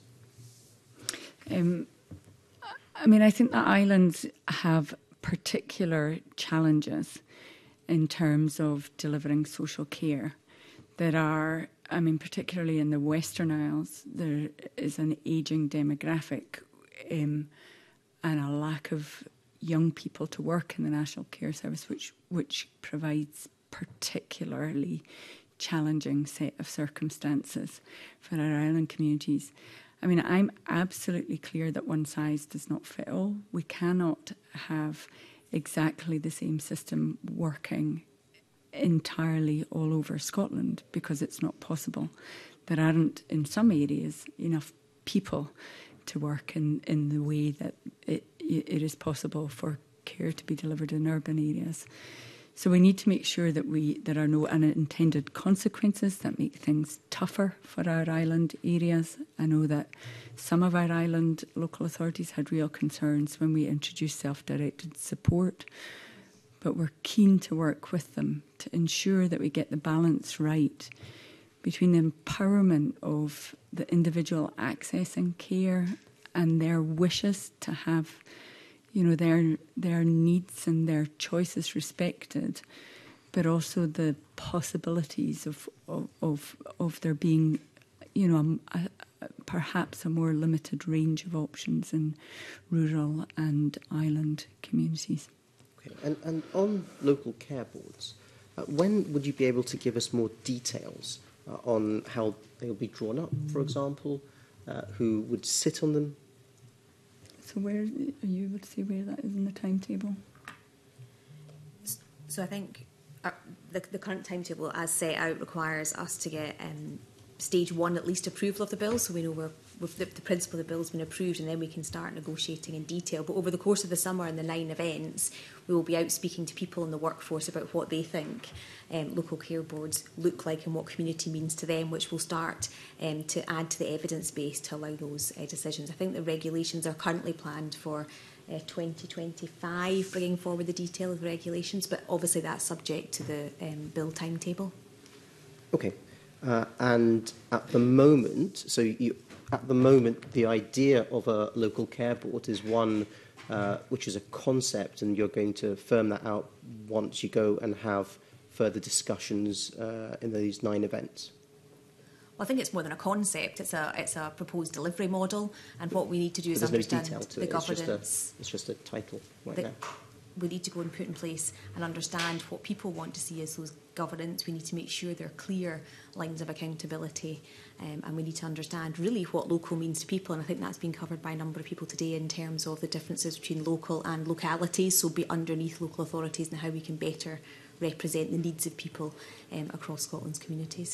Um, I mean, I think that islands have particular challenges in terms of delivering social care. There are, I mean, particularly in the Western Isles, there is an ageing demographic um, and a lack of young people to work in the National Care Service, which which provides particularly challenging set of circumstances for our island communities. I mean, I'm absolutely clear that one size does not fit all. We cannot have exactly the same system working entirely all over Scotland because it's not possible. There aren't, in some areas, enough people to work in, in the way that it, it is possible for care to be delivered in urban areas. So we need to make sure that we there are no unintended consequences that make things tougher for our island areas. I know that some of our island local authorities had real concerns when we introduced self-directed support, but we're keen to work with them to ensure that we get the balance right between the empowerment of the individual accessing care and their wishes to have, you know, their their needs and their choices respected, but also the possibilities of of of, of there being, you know, a, a, perhaps a more limited range of options in rural and island communities. Okay. And, and on local care boards, uh, when would you be able to give us more details uh, on how they will be drawn up, for example, uh, who would sit on them? So where are you able to see where that is in the timetable? So I think uh, the, the current timetable as set out requires us to get um, stage one at least approval of the bill, so we know we're, with the, the principle of the bill has been approved, and then we can start negotiating in detail. But over the course of the summer and the nine events, we will be out speaking to people in the workforce about what they think um, local care boards look like and what community means to them, which will start um, to add to the evidence base to allow those uh, decisions. I think the regulations are currently planned for uh, twenty twenty-five, bringing forward the detail of the regulations, but obviously that's subject to the um, bill timetable. Okay. Uh, and at the moment, so you, at the moment, the idea of a local care board is one uh, which is a concept, and you're going to firm that out once you go and have further discussions uh, in these nine events. Well, I think it's more than a concept. It's a it's a proposed delivery model, and what we need to do is But there's understand no detail to the it. governance. It's just a, it's just a title right the, now. We need to go and put in place and understand what people want to see as those governance. We need to make sure there are clear lines of accountability, um, and we need to understand really what local means to people. And I think that's been covered by a number of people today in terms of the differences between local and localities, so be underneath local authorities, and how we can better represent the needs of people um, across Scotland's communities.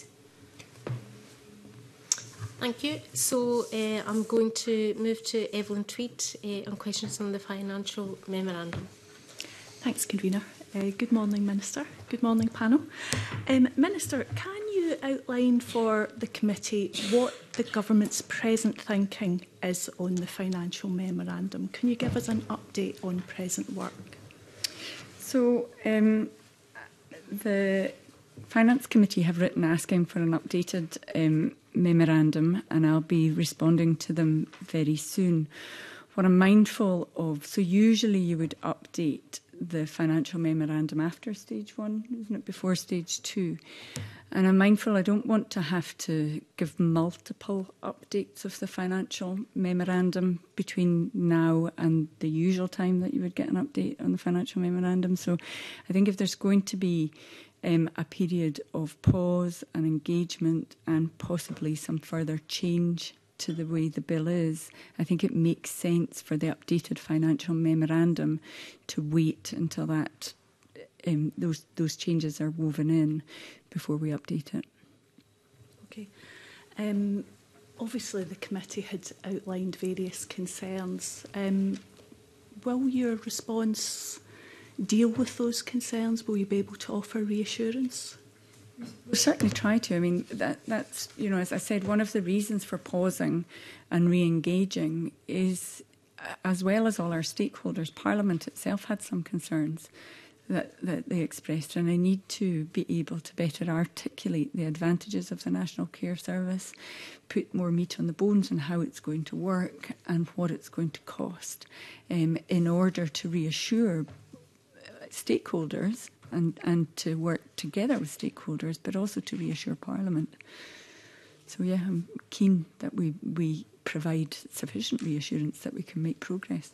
Thank you. So uh, I'm going to move to Evelyn Tweed uh, on questions on the financial memorandum. Thanks, Convener. Uh, good morning, Minister. Good morning, panel. Um, Minister, can you outline for the committee what the government's present thinking is on the financial memorandum? Can you give us an update on present work? So um, the Finance Committee have written asking for an updated um, memorandum, and I'll be responding to them very soon. What I'm mindful of, so usually you would update the financial memorandum after stage one, isn't it, before stage two? And I'm mindful I don't want to have to give multiple updates of the financial memorandum between now and the usual time that you would get an update on the financial memorandum. So I think if there's going to be um, a period of pause and engagement and possibly some further change to the way the bill is, I think it makes sense for the updated financial memorandum to wait until that um, those those changes are woven in before we update it. Okay. Um, obviously, the committee had outlined various concerns. Um, will your response deal with those concerns? Will you be able to offer reassurance? We'll certainly try to. I mean, that that's, you know, as I said, one of the reasons for pausing and re-engaging is, as well as all our stakeholders, Parliament itself had some concerns that, that they expressed, and I need to be able to better articulate the advantages of the National Care Service, put more meat on the bones on how it's going to work and what it's going to cost, um, in order to reassure stakeholders and, and to work together with stakeholders, but also to reassure Parliament. So yeah, I'm keen that we, we provide sufficient reassurance that we can make progress.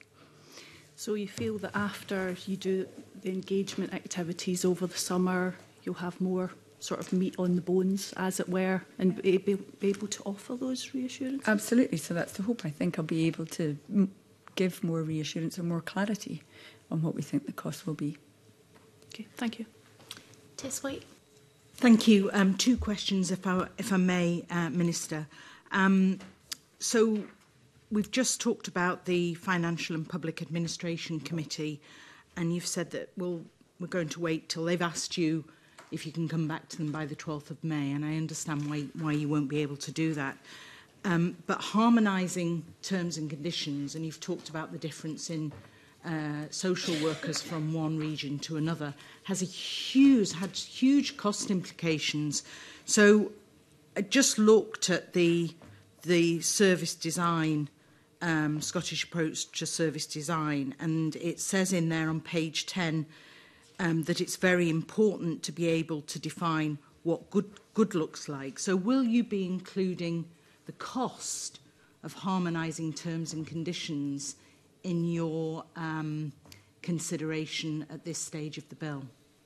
So you feel that after you do the engagement activities over the summer, you'll have more sort of meat on the bones, as it were, and be, be able to offer those reassurances? Absolutely. So that's the hope. I think I'll be able to m give more reassurance and more clarity on what we think the cost will be. Okay, thank you. Tess White. Thank you. Um, two questions, if I, if I may, uh, Minister. Um, so we've just talked about the Financial and Public Administration Committee, and you've said that we'll, we're going to wait till they've asked you if you can come back to them by the twelfth of May, and I understand why, why you won't be able to do that. Um, but harmonising terms and conditions, and you've talked about the difference in Uh, social workers from one region to another, has a huge, had huge cost implications. So I just looked at the, the service design, um, Scottish approach to service design, and it says in there on page ten um, that it's very important to be able to define what good, good looks like. So will you be including the cost of harmonising terms and conditions in your um, consideration at this stage of the bill?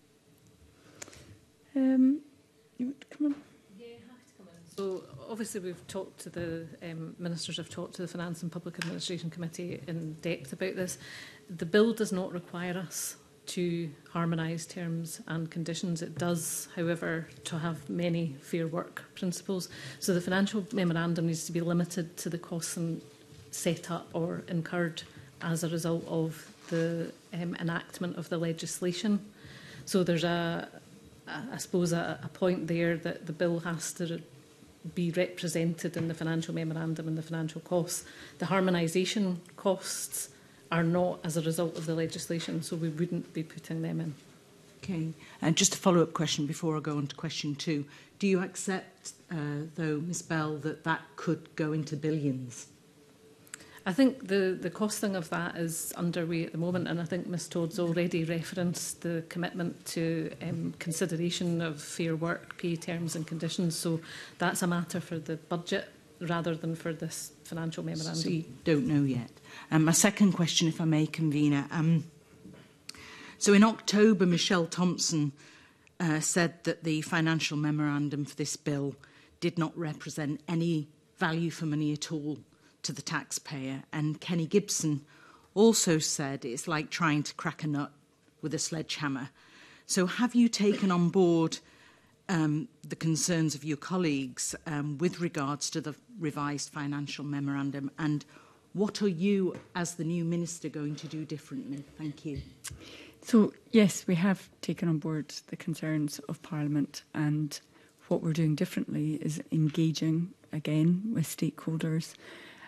Um, you want to come on? Yeah, happy to come in. So obviously we've talked to the um, ministers have talked to the Finance and Public Administration Committee in depth about this. The bill does not require us to harmonise terms and conditions. It does, however, to have many fair work principles. So the financial memorandum needs to be limited to the costs and set up or incurred as a result of the um, enactment of the legislation. So there's a, a I suppose, a, a point there that the bill has to be represented in the financial memorandum and the financial costs. The harmonisation costs are not as a result of the legislation, so we wouldn't be putting them in. Okay, and just a follow-up question before I go on to question two. Do you accept, uh, though, Miz Bell, that that could go into billions? I think the, the costing of that is underway at the moment, and I think Miz Todd's already referenced the commitment to um, consideration of fair work, pay terms and conditions. So that's a matter for the budget rather than for this financial memorandum. So you don't know yet. Um, my second question, if I may, Convener. Um, so in October, Michelle Thompson uh, said that the financial memorandum for this bill did not represent any value for money at all to the taxpayer, and Kenny Gibson also said it's like trying to crack a nut with a sledgehammer. So have you taken on board um, the concerns of your colleagues um, with regards to the revised financial memorandum, and what are you as the new minister going to do differently? Thank you. So yes, we have taken on board the concerns of Parliament, and what we're doing differently is engaging again with stakeholders.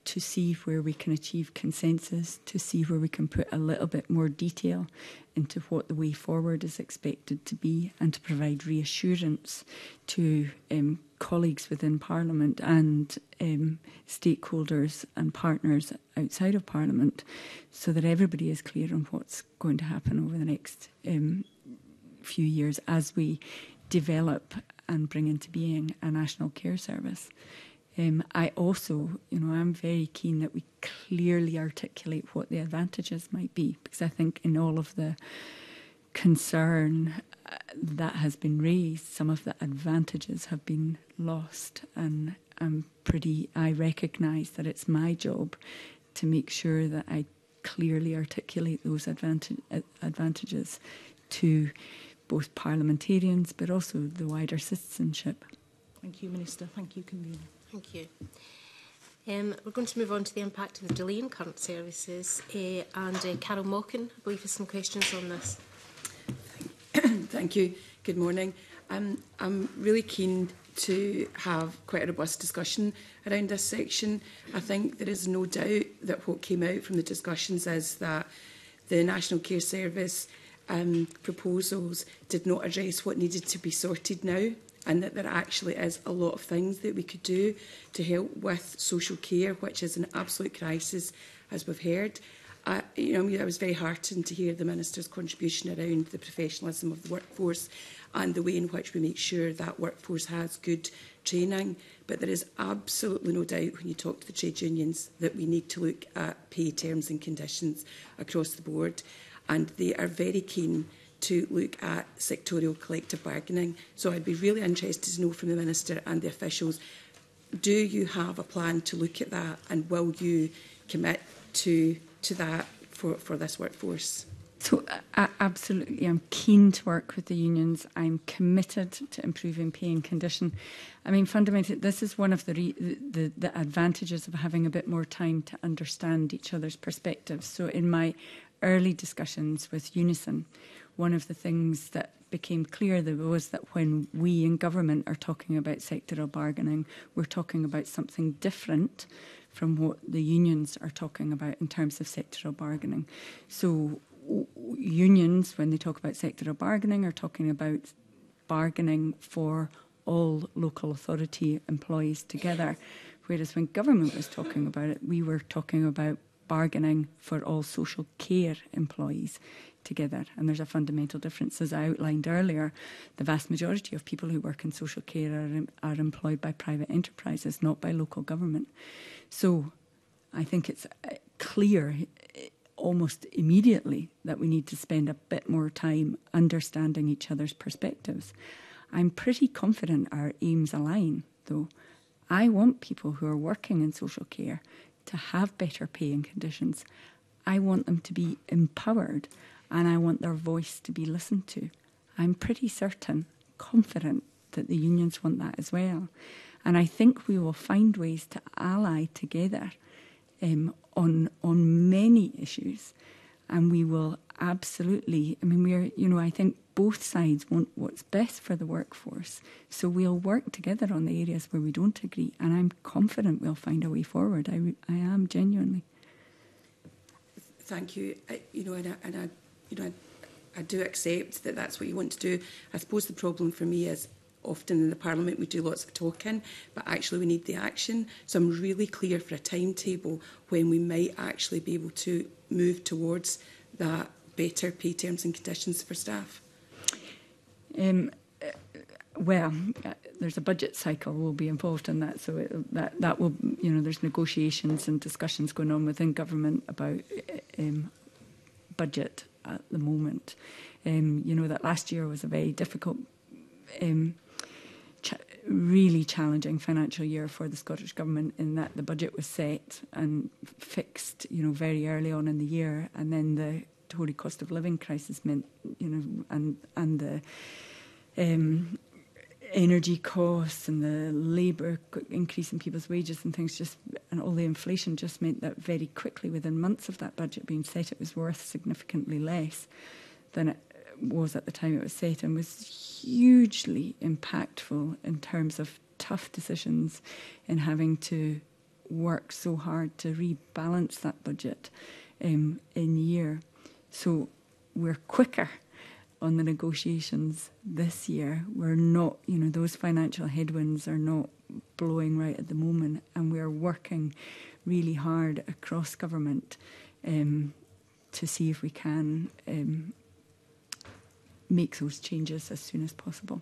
to see where we can achieve consensus, to see where we can put a little bit more detail into what the way forward is expected to be, and to provide reassurance to um, colleagues within Parliament and um, stakeholders and partners outside of Parliament, so that everybody is clear on what's going to happen over the next um, few years as we develop and bring into being a national care service. Um, I also, you know, I'm very keen that we clearly articulate what the advantages might be, because I think in all of the concern uh, that has been raised, some of the advantages have been lost, and I'm pretty, I recognise that it's my job to make sure that I clearly articulate those advantage, advantages to both parliamentarians but also the wider citizenship. Thank you, Minister. Thank you, Convener. Thank you. Um, we're going to move on to the impact of the delay in current services. Uh, and uh, Carol Mockin, I believe, has some questions on this. Thank you. Good morning. Um, I'm really keen to have quite a robust discussion around this section. I think there is no doubt that what came out from the discussions is that the National Care Service um, proposals did not address what needed to be sorted now, and that there actually is a lot of things that we could do to help with social care, which is an absolute crisis, as we've heard. I, you know, I, mean, I was very heartened to hear the Minister's contribution around the professionalism of the workforce and the way in which we make sure that workforce has good training. But there is absolutely no doubt when you talk to the trade unions that we need to look at pay terms and conditions across the board. And they are very keen to look at sectorial collective bargaining. So I'd be really interested to know from the Minister and the officials, do you have a plan to look at that, and will you commit to, to that for, for this workforce? So uh, absolutely, I'm keen to work with the unions. I'm committed to improving pay and condition. I mean, fundamentally, this is one of the, re the, the advantages of having a bit more time to understand each other's perspectives. So in my early discussions with Unison, one of the things that became clear there was that when we in government are talking about sectoral bargaining, we're talking about something different from what the unions are talking about in terms of sectoral bargaining. So unions, when they talk about sectoral bargaining, are talking about bargaining for all local authority employees together, whereas when government was talking about it, we were talking about bargaining for all social care employees together. And there's a fundamental difference. As I outlined earlier, the vast majority of people who work in social care are, are employed by private enterprises, not by local government. So I think it's clear almost immediately that we need to spend a bit more time understanding each other's perspectives. I'm pretty confident our aims align, though. I want people who are working in social care to have better pay and conditions. I want them to be empowered, and I want their voice to be listened to. I'm pretty certain, confident, that the unions want that as well. And I think we will find ways to ally together um, on on many issues, and we will absolutely. I mean, we're you know I think both sides want what's best for the workforce, so we'll work together on the areas where we don't agree, and I'm confident we'll find a way forward. I I am genuinely. Thank you. I, you know, and I, and I you know I, I do accept that that's what you want to do. I suppose the problem for me is, often in the Parliament we do lots of talking, but actually we need the action. So I'm really clear for a timetable when we might actually be able to move towards that better pay terms and conditions for staff. Um, uh, well, uh, there's a budget cycle will be involved in that, so it, that that will, you know, there's negotiations and discussions going on within government about um, budget at the moment. Um, you know that last year was a very difficult. Um, Ch really challenging financial year for the Scottish Government, in that the budget was set and fixed, you know, very early on in the year, and then the Tory cost of living crisis meant, you know, and and the um, energy costs and the labour increase in people's wages and things, just and all the inflation just meant that very quickly, within months of that budget being set, it was worth significantly less than it was at the time it was set, and was hugely impactful in terms of tough decisions in having to work so hard to rebalance that budget um, in year. So we're quicker on the negotiations this year. We're not, you know, those financial headwinds are not blowing right at the moment, and we're working really hard across government um, to see if we can um, make those changes as soon as possible.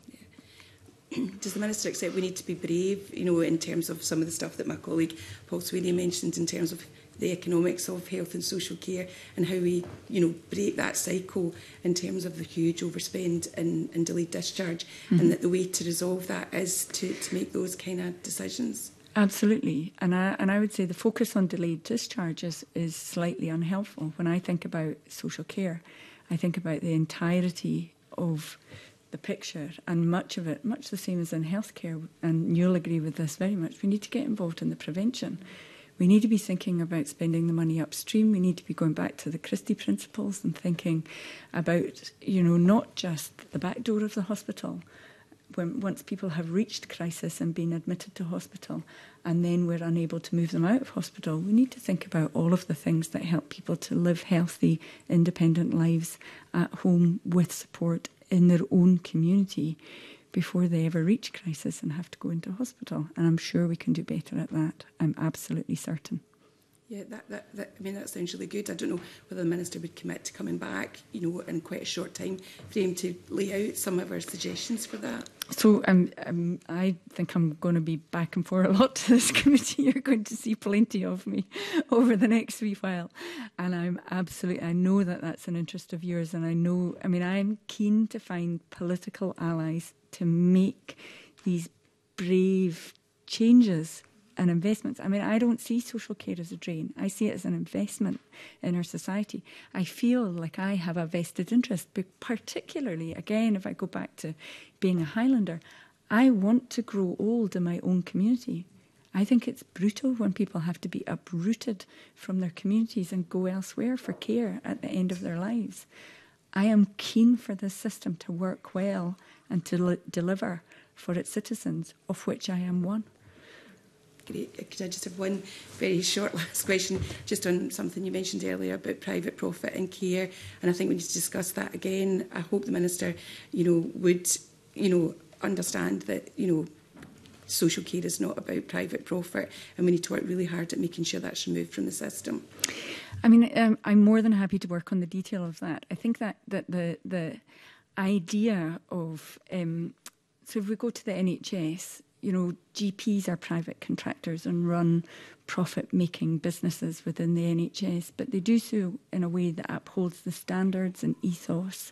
Yeah. Does the Minister accept we need to be brave, you know, in terms of some of the stuff that my colleague Paul Sweeney mentioned in terms of the economics of health and social care and how we, you know, break that cycle in terms of the huge overspend and, and delayed discharge, mm-hmm. and that the way to resolve that is to, to make those kind of decisions? Absolutely. And I, and I would say the focus on delayed discharges is slightly unhelpful. When I think about social care, I think about the entirety of the picture, and much of it, much the same as in healthcare, and you'll agree with this very much, we need to get involved in the prevention. We need to be thinking about spending the money upstream. We need to be going back to the Christie principles and thinking about, you know, not just the back door of the hospital, when once people have reached crisis and been admitted to hospital, and then we're unable to move them out of hospital. We need to think about all of the things that help people to live healthy, independent lives at home with support in their own community before they ever reach crisis and have to go into hospital. And I'm sure we can do better at that. I'm absolutely certain. Yeah, that, that, that, I mean, that sounds really good. I don't know whether the Minister would commit to coming back, you know, in quite a short time frame to lay out some of our suggestions for that. So um, um, I think I'm going to be back and forth a lot to this committee. You're going to see plenty of me over the next wee while. And I'm absolutely, I know that that's an interest of yours. And I know, I mean, I'm keen to find political allies to make these brave changes and investments. I mean, I don't see social care as a drain. I see it as an investment in our society. I feel like I have a vested interest, but particularly, again, if I go back to being a Highlander, I want to grow old in my own community. I think it's brutal when people have to be uprooted from their communities and go elsewhere for care at the end of their lives. I am keen for this system to work well and to li- deliver for its citizens, of which I am one. Great. Could I just have one very short last question, just on something you mentioned earlier about private profit and care? And I think we need to discuss that again. I hope the Minister, you know, would, you know, understand that, you know, social care is not about private profit, and we need to work really hard at making sure that's removed from the system. I mean, um, I'm more than happy to work on the detail of that. I think that, that the the idea of, um, so if we go to the N H S, you know, G Ps are private contractors and run profit-making businesses within the N H S, but they do so in a way that upholds the standards and ethos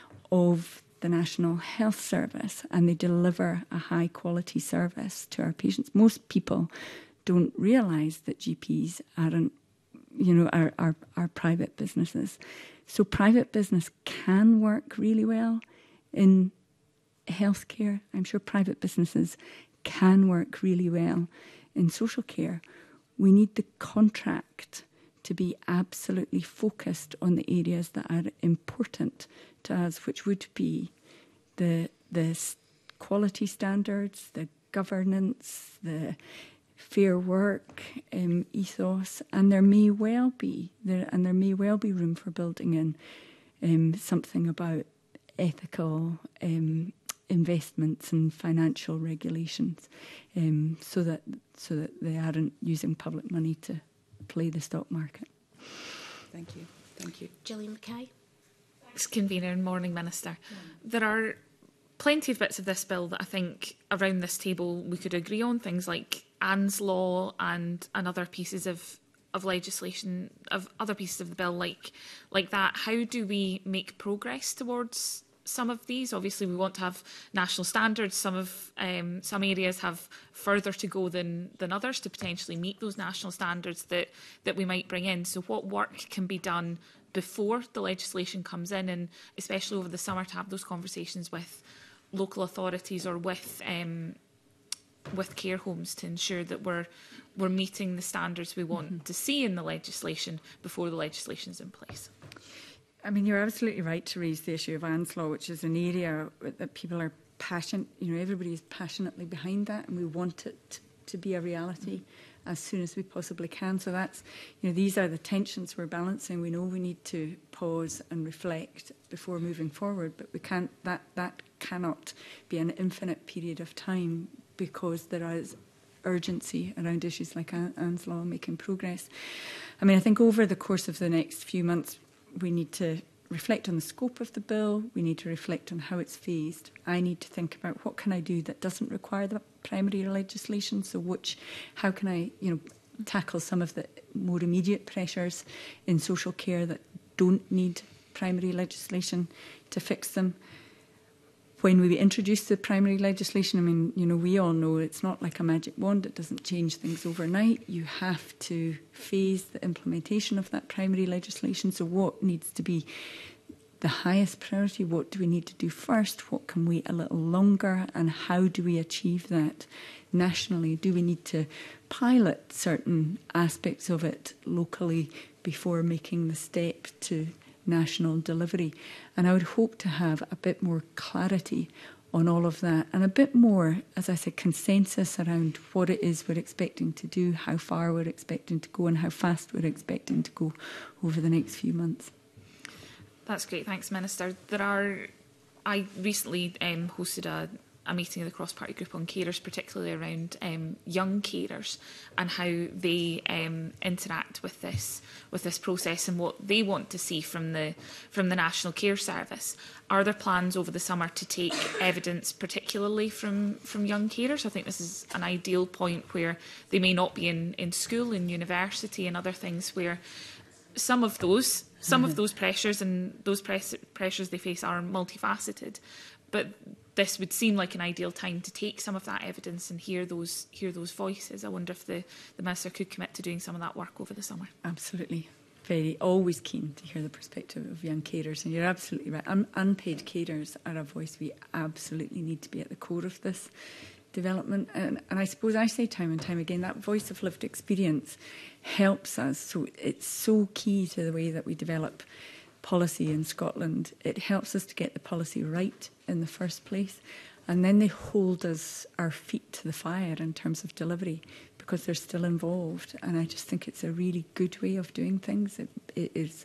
of the National Health Service, and they deliver a high-quality service to our patients. Most people don't realise that G Ps aren't, you know, are, are, are private businesses. So private business can work really well in healthcare. I'm sure private businesses can work really well in social care. We need the contract to be absolutely focused on the areas that are important to us, which would be the the quality standards, the governance, the fair work um, ethos, and there may well be there and there may well be room for building in um, something about ethical um, investments and financial regulations, um, so that so that they aren't using public money to play the stock market. Thank you. Thank you. Gillian Mackay. Thanks, Convener, and Morning Minister. There are plenty of bits of this bill that I think around this table we could agree on, things like Anne's Law and, and other pieces of, of legislation, of other pieces of the bill like like that. How do we make progress towards some of these? Obviously, we want to have national standards. Some of um, some areas have further to go than than others to potentially meet those national standards that that we might bring in. So, what work can be done before the legislation comes in, and especially over the summer, to have those conversations with local authorities or with um, with care homes to ensure that we're we're meeting the standards we want mm-hmm. to see in the legislation before the legislation is in place? I mean, you're absolutely right to raise the issue of Anne's Law, which is an area that people are passionate, you know, everybody is passionately behind that, and we want it to be a reality as soon as we possibly can. So that's, you know, these are the tensions we're balancing. We know we need to pause and reflect before moving forward, but we can't, that, that cannot be an infinite period of time, because there is urgency around issues like Anne's Law making progress. I mean, I think over the course of the next few months, we need to reflect on the scope of the bill. We need to reflect on how it's phased. I need to think about what can I do that doesn't require the primary legislation. So which, how can I, you know, tackle some of the more immediate pressures in social care that don't need primary legislation to fix them. When we introduce the primary legislation, I mean, you know, we all know it's not like a magic wand. It doesn't change things overnight. You have to phase the implementation of that primary legislation. So what needs to be the highest priority? What do we need to do first? What can wait a little longer? And how do we achieve that nationally? Do we need to pilot certain aspects of it locally before making the step to national delivery? And I would hope to have a bit more clarity on all of that, and a bit more, as I said, consensus around what it is we're expecting to do, how far we're expecting to go, and how fast we're expecting to go over the next few months. That's great, thanks, Minister. There are, I recently um, hosted a a meeting of the cross-party group on carers, particularly around um, young carers and how they um, interact with this with this process and what they want to see from the from the National Care Service. Are there plans over the summer to take evidence, particularly from from young carers? I think this is an ideal point where they may not be in in school, in university, and other things where some of those some of those pressures and those press, pressures they face are multifaceted, but this would seem like an ideal time to take some of that evidence and hear those hear those voices. I wonder if the, the Minister could commit to doing some of that work over the summer. Absolutely. Very, always keen to hear the perspective of young carers. And you're absolutely right. Un- unpaid carers are a voice we absolutely need to be at the core of this development. And, and I suppose I say time and time again, that voice of lived experience helps us. So it's so key to the way that we develop policy in Scotland. It helps us to get the policy right in the first place, and then they hold us our feet to the fire in terms of delivery because they're still involved. And I just think it's a really good way of doing things. It, it is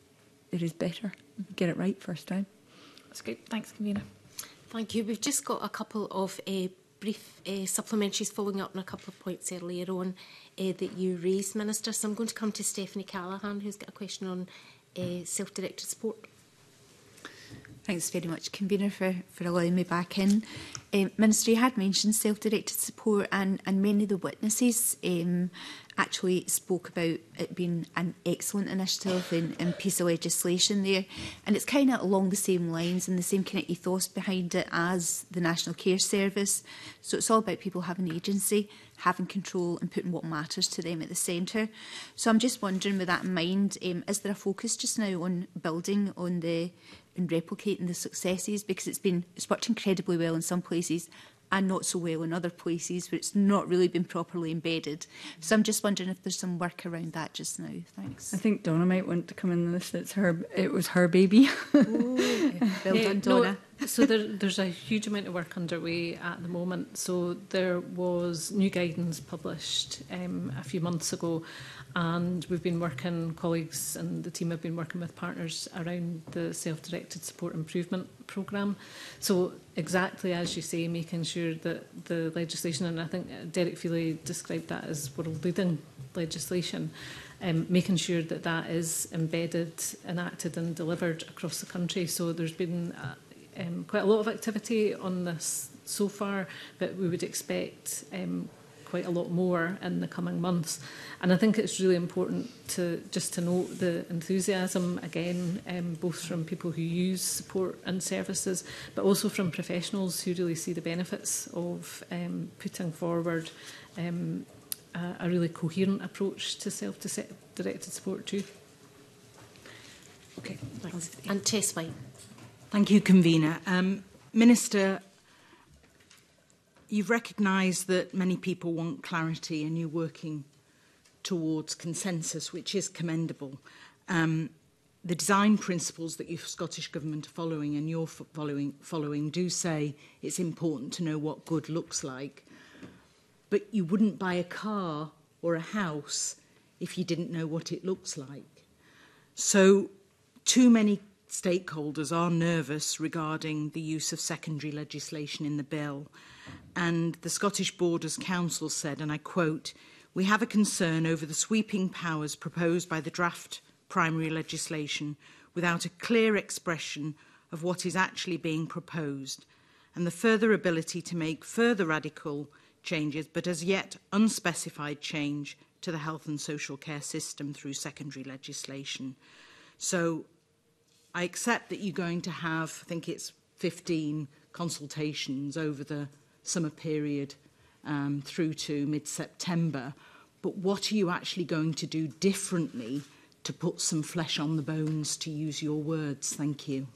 it is better. Get it right first time. That's great. Thanks, Convener. Thank you. We've just got a couple of uh, brief uh, supplementaries following up on a couple of points earlier on uh, that you raised, Minister. So I'm going to come to Stephanie Callaghan, who's got a question on uh, self-directed support. Thanks very much, Convener, for, for allowing me back in. Um, Minister, you had mentioned self-directed support, and, and many of the witnesses um, actually spoke about it being an excellent initiative and, and piece of legislation there. And it's kind of along the same lines and the same kind of ethos behind it as the National Care Service. So it's all about people having agency, having control and putting what matters to them at the centre. So I'm just wondering, with that in mind, um, is there a focus just now on building on the and replicating the successes, because it's been it's worked incredibly well in some places and not so well in other places where it's not really been properly embedded. So I'm just wondering if there's some work around that just now. Thanks. I think Donna might want to come in on this. It's her. It was her baby. Ooh, yeah. Well done, Donna. No, so there, there's a huge amount of work underway at the moment. So there was new guidance published um, a few months ago, and we've been working, colleagues and the team have been working with partners around the self-directed support improvement programme. So exactly as you say, making sure that the legislation, and I think Derek Feely described that as world-leading legislation, um, making sure that that is embedded, enacted and delivered across the country. So there's been uh, um, quite a lot of activity on this so far, but we would expect um, quite a lot more in the coming months. And I think it's really important to just to note the enthusiasm again, um, both from people who use support and services, but also from professionals who really see the benefits of um, putting forward um, a, a really coherent approach to self-directed support too. Okay, thanks. And Tess White. Thank you, Convener. Um, Minister, you've recognised that many people want clarity and you're working towards consensus, which is commendable. Um, the design principles that your Scottish Government are following and you're following, following do say it's important to know what good looks like. but you wouldn't buy a car or a house if you didn't know what it looks like. So too many stakeholders are nervous regarding the use of secondary legislation in the bill. And the Scottish Borders Council said, and I quote, "We have a concern over the sweeping powers proposed by the draft primary legislation without a clear expression of what is actually being proposed, and the further ability to make further radical changes, but as yet unspecified change to the health and social care system through secondary legislation." So I accept that you're going to have, I think it's fifteen consultations over the summer period um, through to mid-September, but what are you actually going to do differently to put some flesh on the bones, to use your words? Thank you.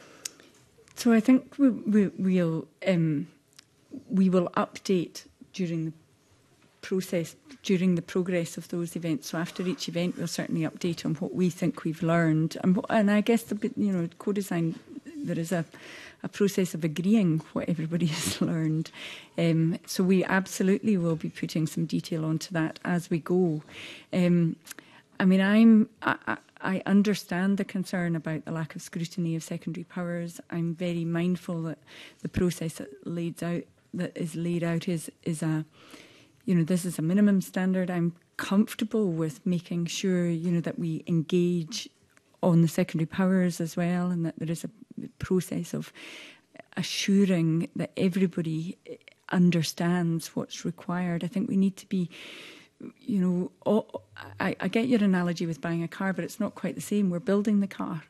So I think we, we, we'll, um, we will update during the process, during the progress of those events. So after each event, we'll certainly update on what we think we've learned. And, what, and I guess, the, you know, co-design, there is a, a process of agreeing what everybody has learned. Um, so we absolutely will be putting some detail onto that as we go. Um, I mean, I'm... I, I, I understand the concern about the lack of scrutiny of secondary powers. I'm very mindful that the process that laid out that is laid out is is a, you know, this is a minimum standard. I'm comfortable with making sure, you know, that we engage on the secondary powers as well, and that there is a process of assuring that everybody understands what's required. I think we need to be, you know, all, I, I get your analogy with buying a car, but it's not quite the same. We're building the car.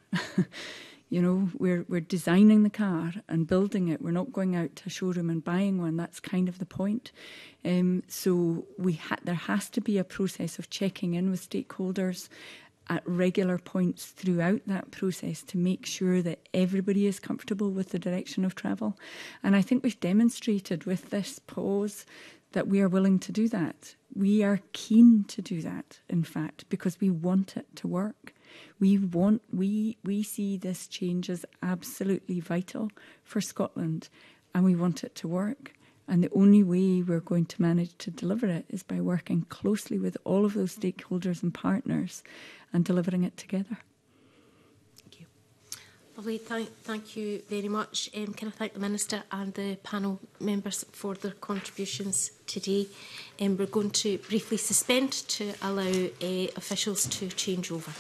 You know, we're we're designing the car and building it. We're not going out to a showroom and buying one. That's kind of the point. Um, so we ha- there has to be a process of checking in with stakeholders at regular points throughout that process to make sure that everybody is comfortable with the direction of travel. And I think we've demonstrated with this pause that we are willing to do that. We are keen to do that, in fact, because we want it to work. We want, we, we see this change as absolutely vital for Scotland, and we want it to work. And the only way we're going to manage to deliver it is by working closely with all of those stakeholders and partners and delivering it together. Thank you. Lovely. Thank, thank you very much. Um, can I thank the Minister and the panel members for their contributions today. Um, we're going to briefly suspend to allow uh, officials to change over.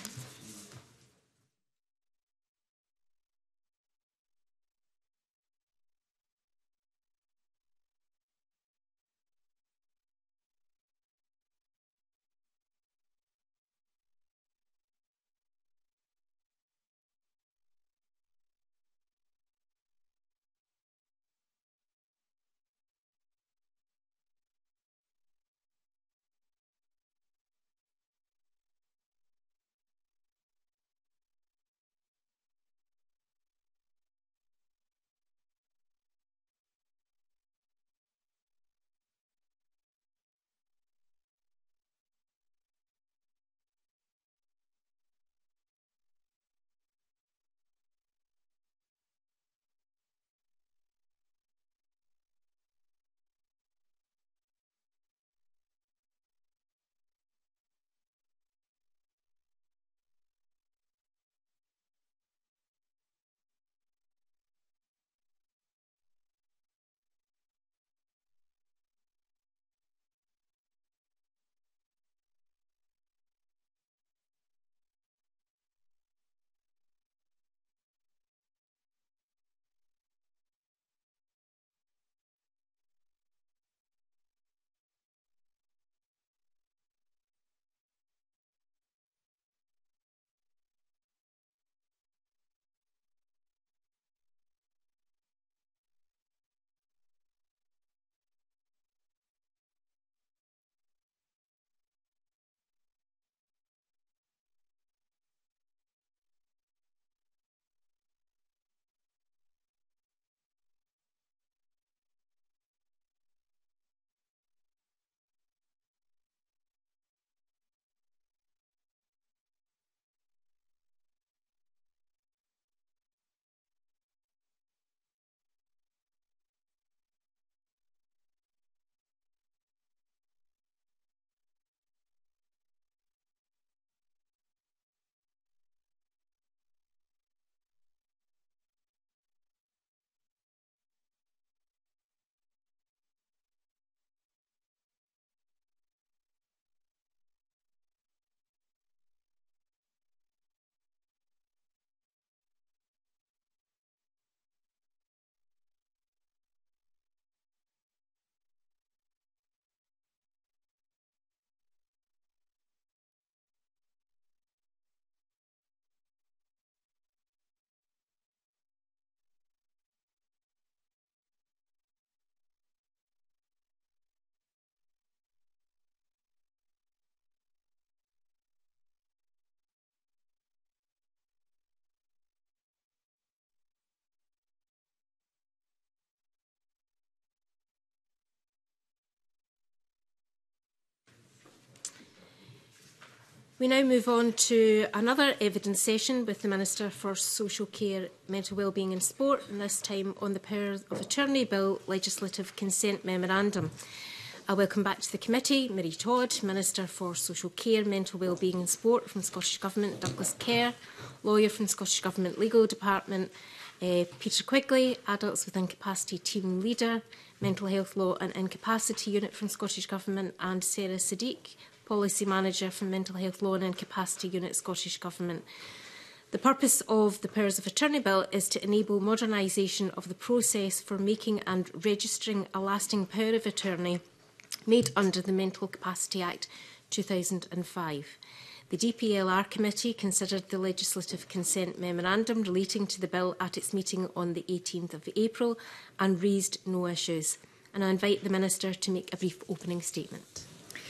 We now move on to another evidence session with the Minister for Social Care, Mental Wellbeing and Sport, and this time on the Power of Attorney Bill Legislative Consent Memorandum. I welcome back to the committee Marie Todd, Minister for Social Care, Mental Wellbeing and Sport from Scottish Government, Douglas Kerr, lawyer from Scottish Government Legal Department, uh, Peter Quigley, Adults with Incapacity Team Leader, Mental Health Law and Incapacity Unit from Scottish Government, and Sarah Sadiq, Policy Manager from Mental Health Law and Incapacity Unit, Scottish Government. The purpose of the Powers of Attorney Bill is to enable modernisation of the process for making and registering a lasting power of attorney made under the Mental Capacity Act two thousand five. The D P L R Committee considered the legislative consent memorandum relating to the bill at its meeting on the eighteenth of April and raised no issues. And I invite the Minister to make a brief opening statement.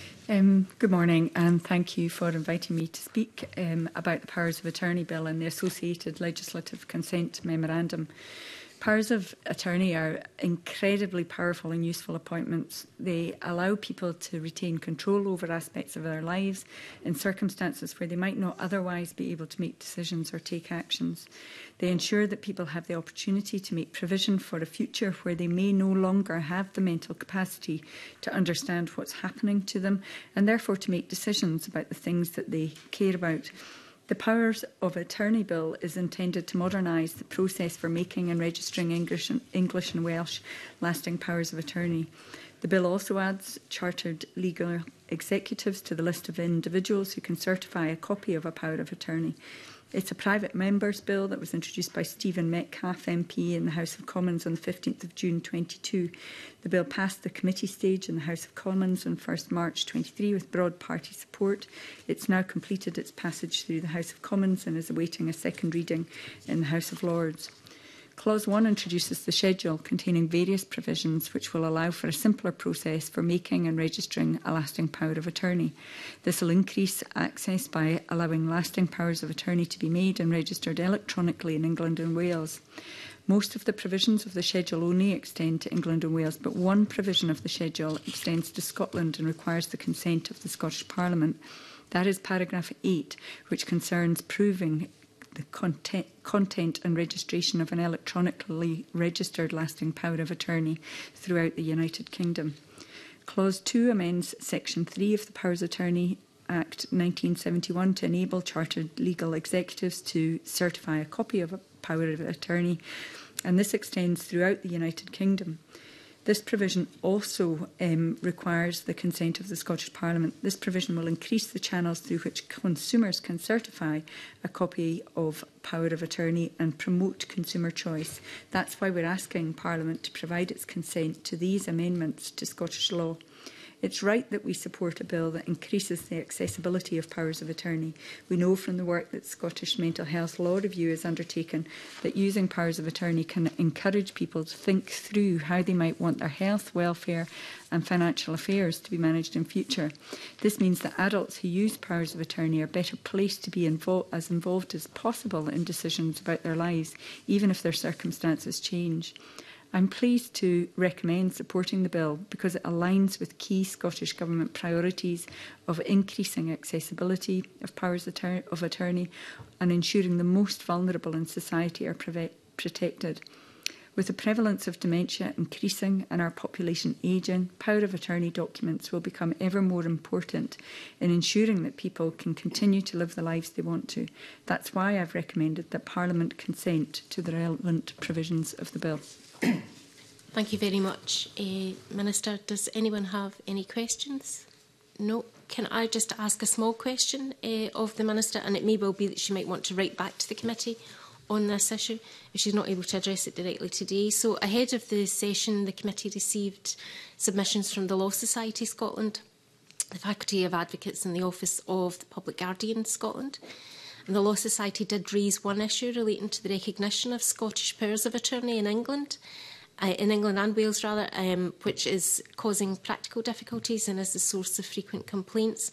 Um, good morning, and thank you for inviting me to speak um, about the Powers of Attorney Bill and the associated legislative consent memorandum. Powers of attorney are incredibly powerful and useful appointments. They allow people to retain control over aspects of their lives in circumstances where they might not otherwise be able to make decisions or take actions. They ensure that people have the opportunity to make provision for a future where they may no longer have the mental capacity to understand what's happening to them and therefore to make decisions about the things that they care about. The Powers of Attorney Bill is intended to modernise the process for making and registering English and, English and Welsh lasting powers of attorney. The bill also adds chartered legal executives to the list of individuals who can certify a copy of a power of attorney. It's a private members' bill that was introduced by Stephen Metcalfe M P in the House of Commons on the fifteenth of June twenty-two. The bill passed the committee stage in the House of Commons on first March twenty-three with broad party support. It's now completed its passage through the House of Commons and is awaiting a second reading in the House of Lords. Clause one introduces the schedule containing various provisions which will allow for a simpler process for making and registering a lasting power of attorney. This will increase access by allowing lasting powers of attorney to be made and registered electronically in England and Wales. Most of the provisions of the schedule only extend to England and Wales, but one provision of the schedule extends to Scotland and requires the consent of the Scottish Parliament. That is paragraph eight, which concerns proving the content, content and registration of an electronically registered lasting power of attorney throughout the United Kingdom. Clause two amends Section three of the Powers of Attorney Act nineteen seventy-one to enable chartered legal executives to certify a copy of a power of attorney, and this extends throughout the United Kingdom. This provision also um, requires the consent of the Scottish Parliament. This provision will increase the channels through which consumers can certify a copy of power of attorney and promote consumer choice. That's why we're asking Parliament to provide its consent to these amendments to Scottish law. It's right that we support a bill that increases the accessibility of powers of attorney. We know from the work that Scottish Mental Health Law Review has undertaken that using powers of attorney can encourage people to think through how they might want their health, welfare and financial affairs to be managed in future. This means that adults who use powers of attorney are better placed to be invo- as involved as possible in decisions about their lives, even if their circumstances change. I'm pleased to recommend supporting the bill because it aligns with key Scottish Government priorities of increasing accessibility of powers of attorney and ensuring the most vulnerable in society are protected. With the prevalence of dementia increasing and our population ageing, power of attorney documents will become ever more important in ensuring that people can continue to live the lives they want to. That's why I've recommended that Parliament consent to the relevant provisions of the bill. Thank you very much, uh, Minister. Does anyone have any questions? No. Can I just ask a small question uh, of the Minister? And it may well be that she might want to write back to the committee on this issue if she's not able to address it directly today. So ahead of the session, the committee received submissions from the Law Society Scotland, the Faculty of Advocates and the Office of the Public Guardian Scotland. And the Law Society did raise one issue relating to the recognition of Scottish powers of attorney in England, uh, in England and Wales rather, um, which is causing practical difficulties and is the source of frequent complaints,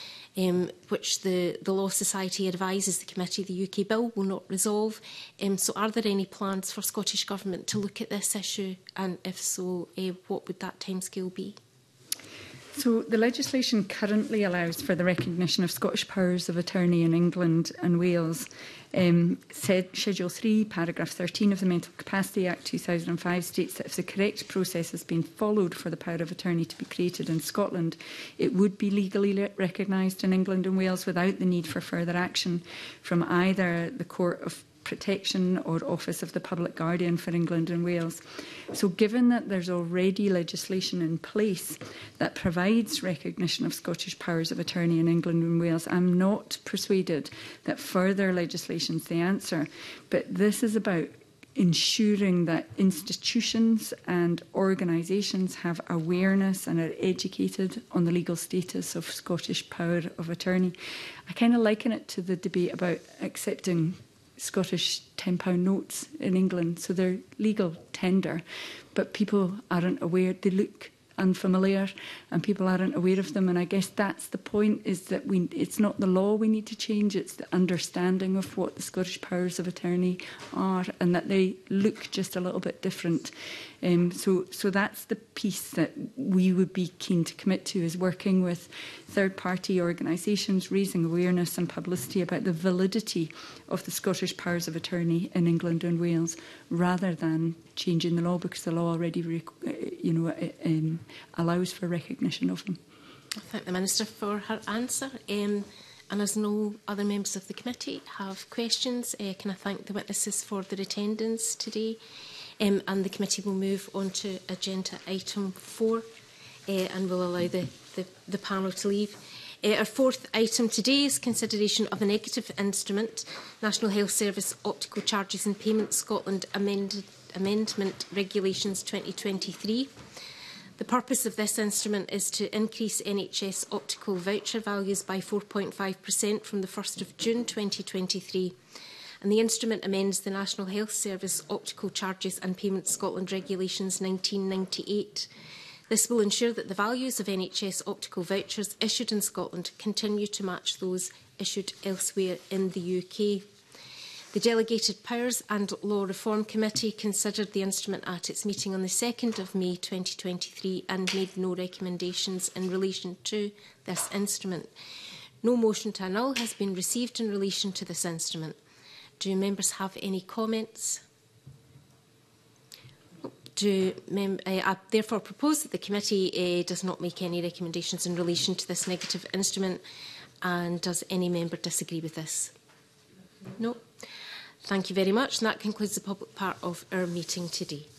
um, which the, the Law Society advises the committee the U K bill will not resolve. Um, so are there any plans for Scottish Government to look at this issue? And if so, uh, what would that timescale be? So the legislation currently allows for the recognition of Scottish powers of attorney in England and Wales. Um, said Schedule three, paragraph thirteen of the Mental Capacity Act two thousand five states that if the correct process has been followed for the power of attorney to be created in Scotland, it would be legally recognised in England and Wales without the need for further action from either the Court of Protection or Office of the Public Guardian for England and Wales. So given that there's already legislation in place that provides recognition of Scottish powers of attorney in England and Wales, I'm not persuaded that further legislation is the answer. But this is about ensuring that institutions and organisations have awareness and are educated on the legal status of Scottish power of attorney. I kind of liken it to the debate about accepting Scottish ten pound notes in England. So they're legal tender, but people aren't aware. They look unfamiliar and people aren't aware of them. And I guess that's the point, is that we it's not the law we need to change, it's the understanding of what the Scottish powers of attorney are and that they look just a little bit different. Um, so, so that's the piece that we would be keen to commit to, is working with third-party organisations, raising awareness and publicity about the validity of the Scottish powers of attorney in England and Wales, rather than changing the law, because the law already you know, um, allows for recognition of them. I thank the Minister for her answer. Um, and as no other members of the committee have questions, uh, can I thank the witnesses for their attendance today? Um, and the committee will move on to agenda item four uh, and will allow the, the, the panel to leave. Uh, our fourth item today is consideration of a negative instrument, National Health Service Optical Charges and Payment Scotland amended, Amendment Regulations twenty twenty-three. The purpose of this instrument is to increase N H S optical voucher values by four point five percent from the first of June twenty twenty-three. And the instrument amends the National Health Service Optical Charges and Payment Scotland Regulations nineteen ninety-eight. This will ensure that the values of N H S optical vouchers issued in Scotland continue to match those issued elsewhere in the U K. The Delegated Powers and Law Reform Committee considered the instrument at its meeting on the second of May twenty twenty-three and made no recommendations in relation to this instrument. No motion to annul has been received in relation to this instrument. Do members have any comments? Do mem uh, I therefore propose that the committee uh, does not make any recommendations in relation to this negative instrument. And does any member disagree with this? No. Thank you very much. And that concludes the public part of our meeting today.